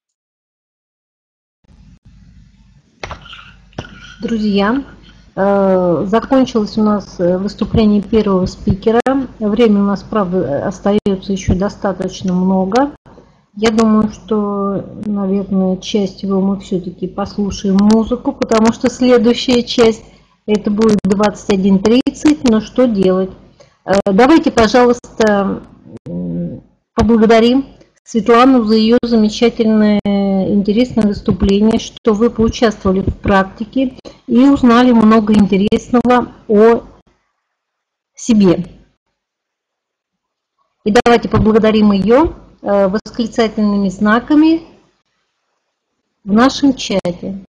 Друзья, закончилось у нас выступление первого спикера. Времени у нас, правда, остается еще достаточно много. Я думаю, что, наверное, часть его мы все-таки послушаем музыку, потому что следующая часть Это будет 21:30, но что делать? Давайте, пожалуйста, поблагодарим Светлану за ее замечательное, интересное выступление, что вы поучаствовали в практике и узнали много интересного о себе. И давайте поблагодарим ее восклицательными знаками в нашем чате.